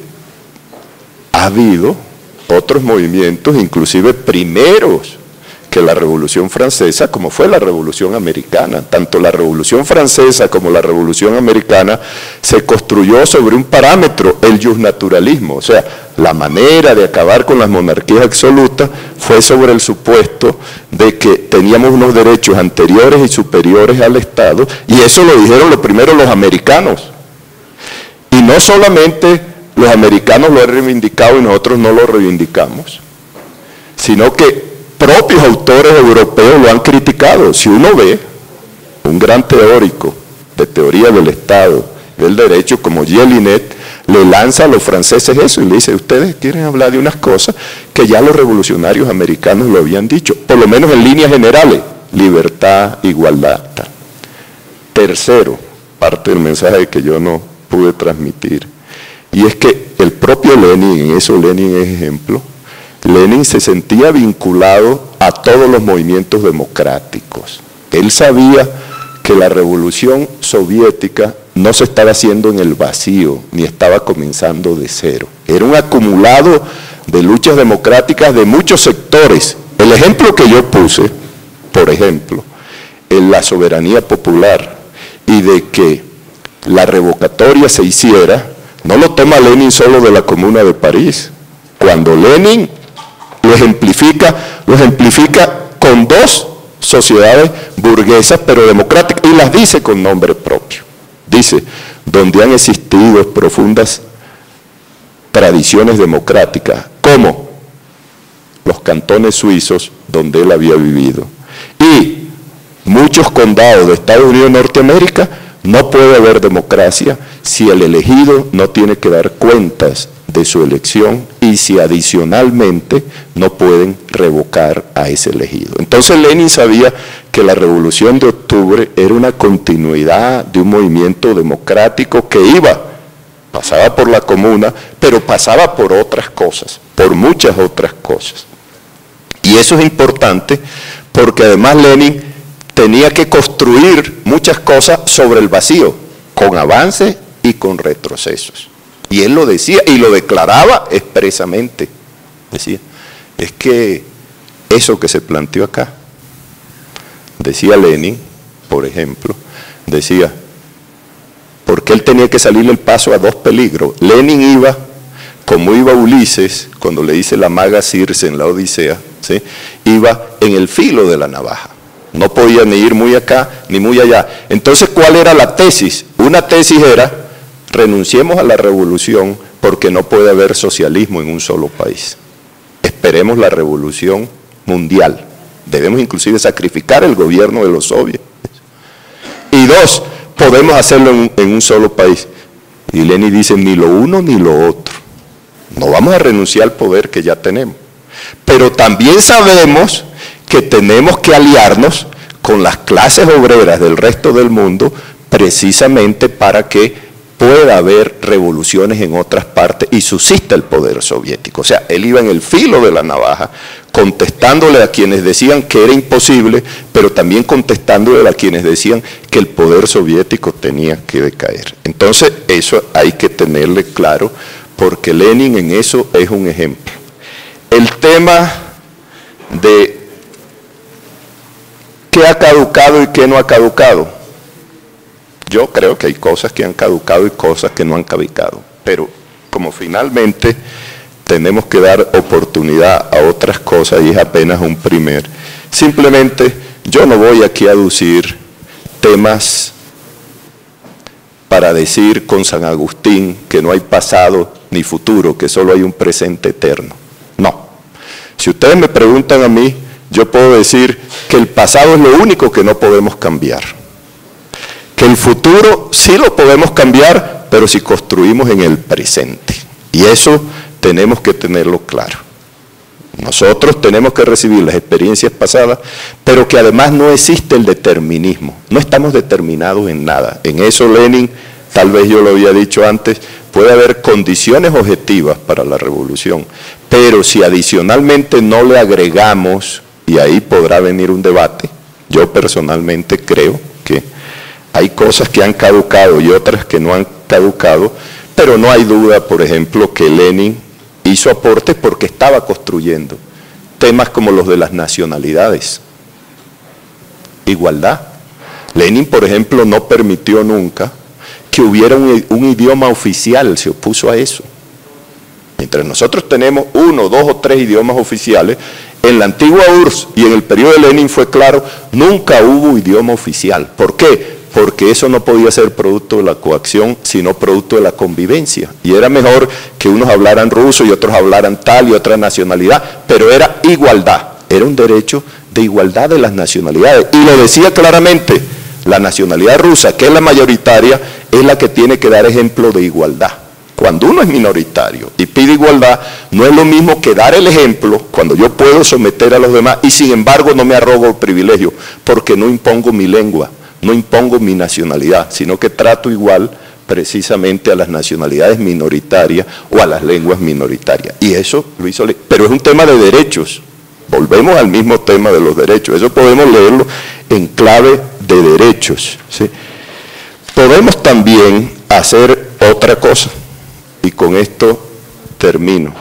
ha habido otros movimientos, inclusive primeros que la Revolución Francesa, como fue la Revolución Americana. Tanto la Revolución Francesa como la Revolución Americana se construyó sobre un parámetro, el justnaturalismo, o sea, la manera de acabar con las monarquías absolutas fue sobre el supuesto de que teníamos unos derechos anteriores y superiores al Estado, y eso lo dijeron lo primero los americanos. Y no solamente los americanos lo han reivindicado y nosotros no lo reivindicamos, sino que propios autores europeos lo han criticado. Si uno ve un gran teórico de teoría del Estado, del derecho, como Jelinet, le lanza a los franceses eso y le dice, ustedes quieren hablar de unas cosas que ya los revolucionarios americanos lo habían dicho, por lo menos en líneas generales, libertad, igualdad. Tercero, parte del mensaje que yo no pude transmitir, Y es que el propio Lenin, en eso Lenin es ejemplo, Lenin se sentía vinculado a todos los movimientos democráticos. Él sabía que la revolución soviética no se estaba haciendo en el vacío, ni estaba comenzando de cero. Era un acumulado de luchas democráticas de muchos sectores. El ejemplo que yo puse, por ejemplo, en la soberanía popular y de que la revocatoria se hiciera, no lo toma Lenin solo de la Comuna de París. Cuando Lenin lo ejemplifica con dos sociedades burguesas pero democráticas, y las dice con nombre propio. Dice, donde han existido profundas tradiciones democráticas, como los cantones suizos donde él había vivido, y muchos condados de Estados Unidos y Norteamérica, no puede haber democracia si el elegido no tiene que dar cuentas de su elección y si adicionalmente no pueden revocar a ese elegido. Entonces Lenin sabía que la Revolución de Octubre era una continuidad de un movimiento democrático que pasaba por la Comuna, pero pasaba por otras cosas, por muchas otras cosas. Y eso es importante porque además Lenin tenía que construir muchas cosas sobre el vacío, con avances y con retrocesos. Y él lo decía y lo declaraba expresamente. Decía, es que eso que se planteó acá, decía Lenin, por ejemplo, decía, porque él tenía que salirle el paso a dos peligros. Lenin iba, como iba Ulises, cuando le dice la maga Circe en la Odisea, ¿sí? Iba en el filo de la navaja. No podía ni ir muy acá ni muy allá. Entonces, ¿cuál era la tesis? Una tesis era, renunciemos a la revolución porque no puede haber socialismo en un solo país. Esperemos la revolución mundial. Debemos inclusive sacrificar el gobierno de los soviets. Y dos, podemos hacerlo en un solo país. Y Lenin dice, ni lo uno ni lo otro. No vamos a renunciar al poder que ya tenemos. Pero también sabemos que tenemos que aliarnos con las clases obreras del resto del mundo precisamente para que pueda haber revoluciones en otras partes y subsista el poder soviético. O sea, él iba en el filo de la navaja, contestándole a quienes decían que era imposible, pero también contestándole a quienes decían que el poder soviético tenía que decaer. Entonces, eso hay que tenerle claro, porque Lenin en eso es un ejemplo. El tema de qué ha caducado y qué no ha caducado. Yo creo que hay cosas que han caducado y cosas que no han caducado, pero como finalmente tenemos que dar oportunidad a otras cosas y es apenas un primer. Simplemente yo no voy aquí a aducir temas para decir con San Agustín que no hay pasado ni futuro, que solo hay un presente eterno. No. Si ustedes me preguntan a mí, yo puedo decir que el pasado es lo único que no podemos cambiar. Que el futuro sí lo podemos cambiar, pero si construimos en el presente. Y eso tenemos que tenerlo claro. Nosotros tenemos que recibir las experiencias pasadas, pero que además no existe el determinismo. No estamos determinados en nada. En eso Lenin, tal vez yo lo había dicho antes, puede haber condiciones objetivas para la revolución, pero si adicionalmente no le agregamos, y ahí podrá venir un debate, yo personalmente creo que hay cosas que han caducado y otras que no han caducado, pero no hay duda, por ejemplo, que Lenin hizo aportes porque estaba construyendo temas como los de las nacionalidades, igualdad. Lenin, por ejemplo, no permitió nunca que hubiera un idioma oficial, se opuso a eso. Mientras nosotros tenemos 1, 2 o 3 idiomas oficiales, en la antigua URSS y en el periodo de Lenin fue claro, nunca hubo idioma oficial. ¿Por qué? Porque eso no podía ser producto de la coacción, sino producto de la convivencia. Y era mejor que unos hablaran ruso y otros hablaran tal y otra nacionalidad, pero era igualdad, era un derecho de igualdad de las nacionalidades. Y lo decía claramente, la nacionalidad rusa, que es la mayoritaria, es la que tiene que dar ejemplo de igualdad. Cuando uno es minoritario y pide igualdad, no es lo mismo que dar el ejemplo cuando yo puedo someter a los demás y sin embargo no me arrogo el privilegio, porque no impongo mi lengua, no impongo mi nacionalidad, sino que trato igual precisamente a las nacionalidades minoritarias o a las lenguas minoritarias. Y eso lo hizo, pero es un tema de derechos. Volvemos al mismo tema de los derechos. Eso podemos leerlo en clave de derechos, ¿sí? Podemos también hacer otra cosa, y con esto termino.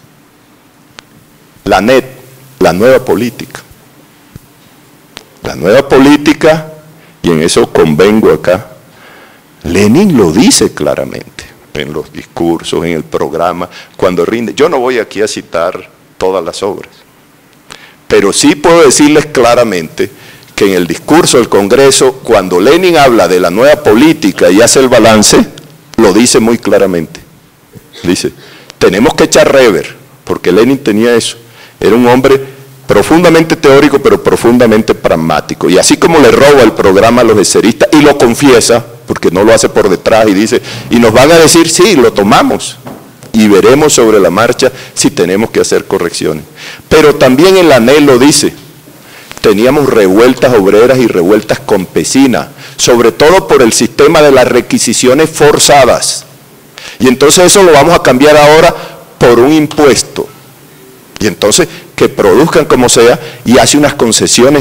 La NET, la nueva política. La nueva política, y en eso convengo acá, Lenin lo dice claramente, en los discursos, en el programa, cuando rinde. Yo no voy aquí a citar todas las obras, pero sí puedo decirles claramente que en el discurso del Congreso, cuando Lenin habla de la nueva política y hace el balance, lo dice muy claramente. Dice, tenemos que echar rever, porque Lenin tenía eso. Era un hombre profundamente teórico, pero profundamente pragmático. Y así como le roba el programa a los eseristas, y lo confiesa, porque no lo hace por detrás, y dice, y nos van a decir, sí, lo tomamos, y veremos sobre la marcha si tenemos que hacer correcciones. Pero también en la NEL lo dice, teníamos revueltas obreras y revueltas campesinas, sobre todo por el sistema de las requisiciones forzadas. Y entonces eso lo vamos a cambiar ahora por un impuesto. Y entonces que produzcan como sea y hace unas concesiones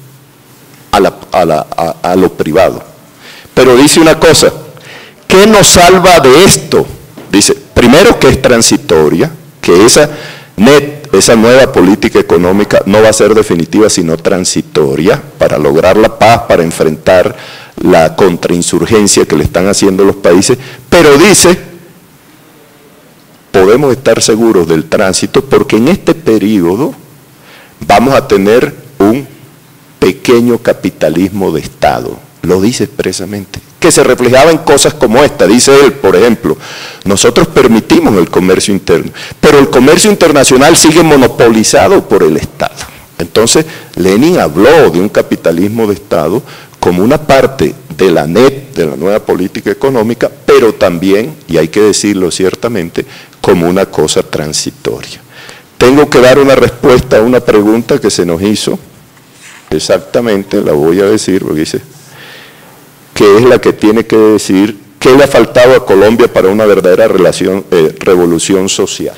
a lo privado. Pero dice una cosa, ¿qué nos salva de esto? Dice, primero que es transitoria, que esa NET, esa nueva política económica no va a ser definitiva sino transitoria para lograr la paz, para enfrentar la contrainsurgencia que le están haciendo los países, pero dice, podemos estar seguros del tránsito porque en este periodo vamos a tener un pequeño capitalismo de Estado, lo dice expresamente, que se reflejaba en cosas como esta. Dice él, por ejemplo, nosotros permitimos el comercio interno, pero el comercio internacional sigue monopolizado por el Estado. Entonces, Lenin habló de un capitalismo de Estado como una parte de la NET, de la nueva política económica, pero también, y hay que decirlo ciertamente, como una cosa transitoria. Tengo que dar una respuesta a una pregunta que se nos hizo, exactamente, la voy a decir, porque dice, que es la que tiene que decir qué le ha faltado a Colombia para una verdadera revolución social.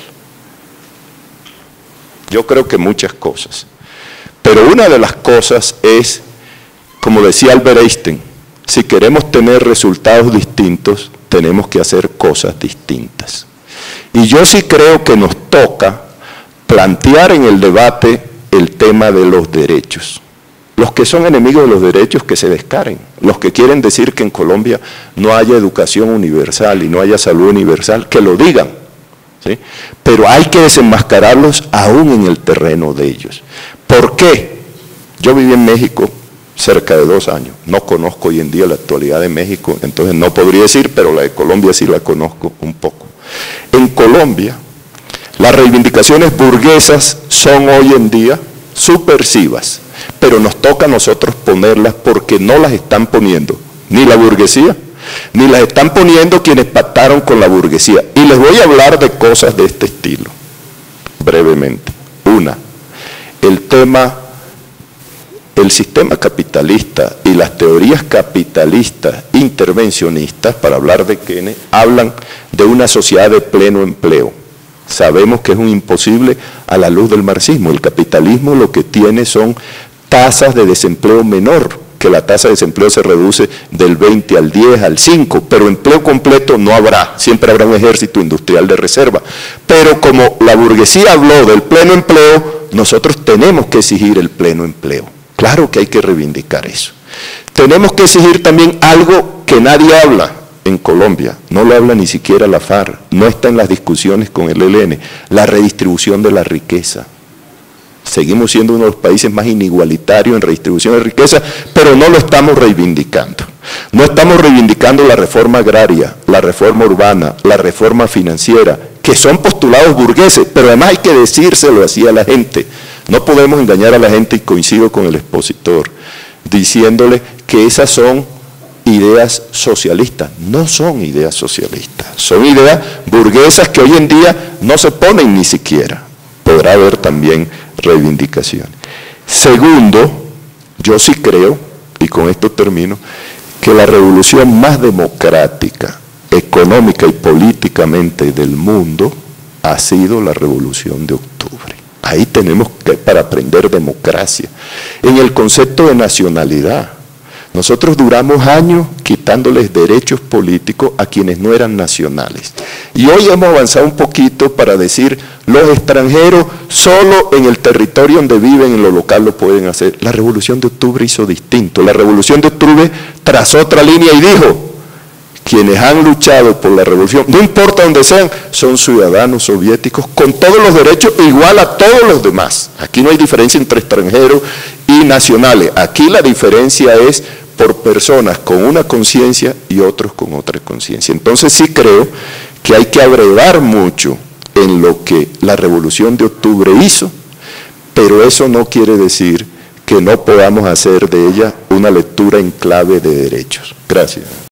Yo creo que muchas cosas, pero una de las cosas es, como decía Albert Einstein, si queremos tener resultados distintos, tenemos que hacer cosas distintas. Y yo sí creo que nos toca plantear en el debate el tema de los derechos. Los que son enemigos de los derechos que se descaren, los que quieren decir que en Colombia no haya educación universal y no haya salud universal, que lo digan, ¿sí? Pero hay que desenmascararlos aún en el terreno de ellos. ¿Por qué? Yo viví en México cerca de 2 años, no conozco hoy en día la actualidad de México, entonces no podría decir, pero la de Colombia sí la conozco un poco. En Colombia, las reivindicaciones burguesas son hoy en día subversivas, pero nos toca a nosotros ponerlas porque no las están poniendo ni la burguesía, ni las están poniendo quienes pactaron con la burguesía. Y les voy a hablar de cosas de este estilo, brevemente. Una, el sistema capitalista y las teorías capitalistas intervencionistas, para hablar de Keynes, hablan de una sociedad de pleno empleo. Sabemos que es un imposible a la luz del marxismo. El capitalismo lo que tiene son tasas de desempleo menor, que la tasa de desempleo se reduce del 20 al 10, al 5, pero empleo completo no habrá, siempre habrá un ejército industrial de reserva. Pero como la burguesía habló del pleno empleo, nosotros tenemos que exigir el pleno empleo. Claro que hay que reivindicar eso. Tenemos que exigir también algo que nadie habla en Colombia, no lo habla ni siquiera la FARC, no está en las discusiones con el ELN, la redistribución de la riqueza. Seguimos siendo uno de los países más inigualitarios en redistribución de riqueza, pero no lo estamos reivindicando. No estamos reivindicando la reforma agraria, la reforma urbana, la reforma financiera, que son postulados burgueses, pero además hay que decírselo así a la gente. No podemos engañar a la gente, y coincido con el expositor, diciéndole que esas son ideas socialistas. No son ideas socialistas, son ideas burguesas que hoy en día no se ponen ni siquiera. Podrá haber también reivindicaciones. Segundo, yo sí creo, y con esto termino, que la revolución más democrática económica y políticamente del mundo ha sido la Revolución de Octubre. Ahí tenemos que, para aprender democracia. En el concepto de nacionalidad, nosotros duramos años quitándoles derechos políticos a quienes no eran nacionales. Y hoy hemos avanzado un poquito para decir, los extranjeros solo en el territorio donde viven, en lo local, lo pueden hacer. La Revolución de Octubre hizo distinto. La Revolución de Octubre trazó otra línea y dijo, quienes han luchado por la revolución, no importa donde sean, son ciudadanos soviéticos con todos los derechos igual a todos los demás. Aquí no hay diferencia entre extranjeros y nacionales. Aquí la diferencia es por personas con una conciencia y otros con otra conciencia. Entonces sí creo que hay que abrevar mucho en lo que la Revolución de Octubre hizo, pero eso no quiere decir que no podamos hacer de ella una lectura en clave de derechos. Gracias.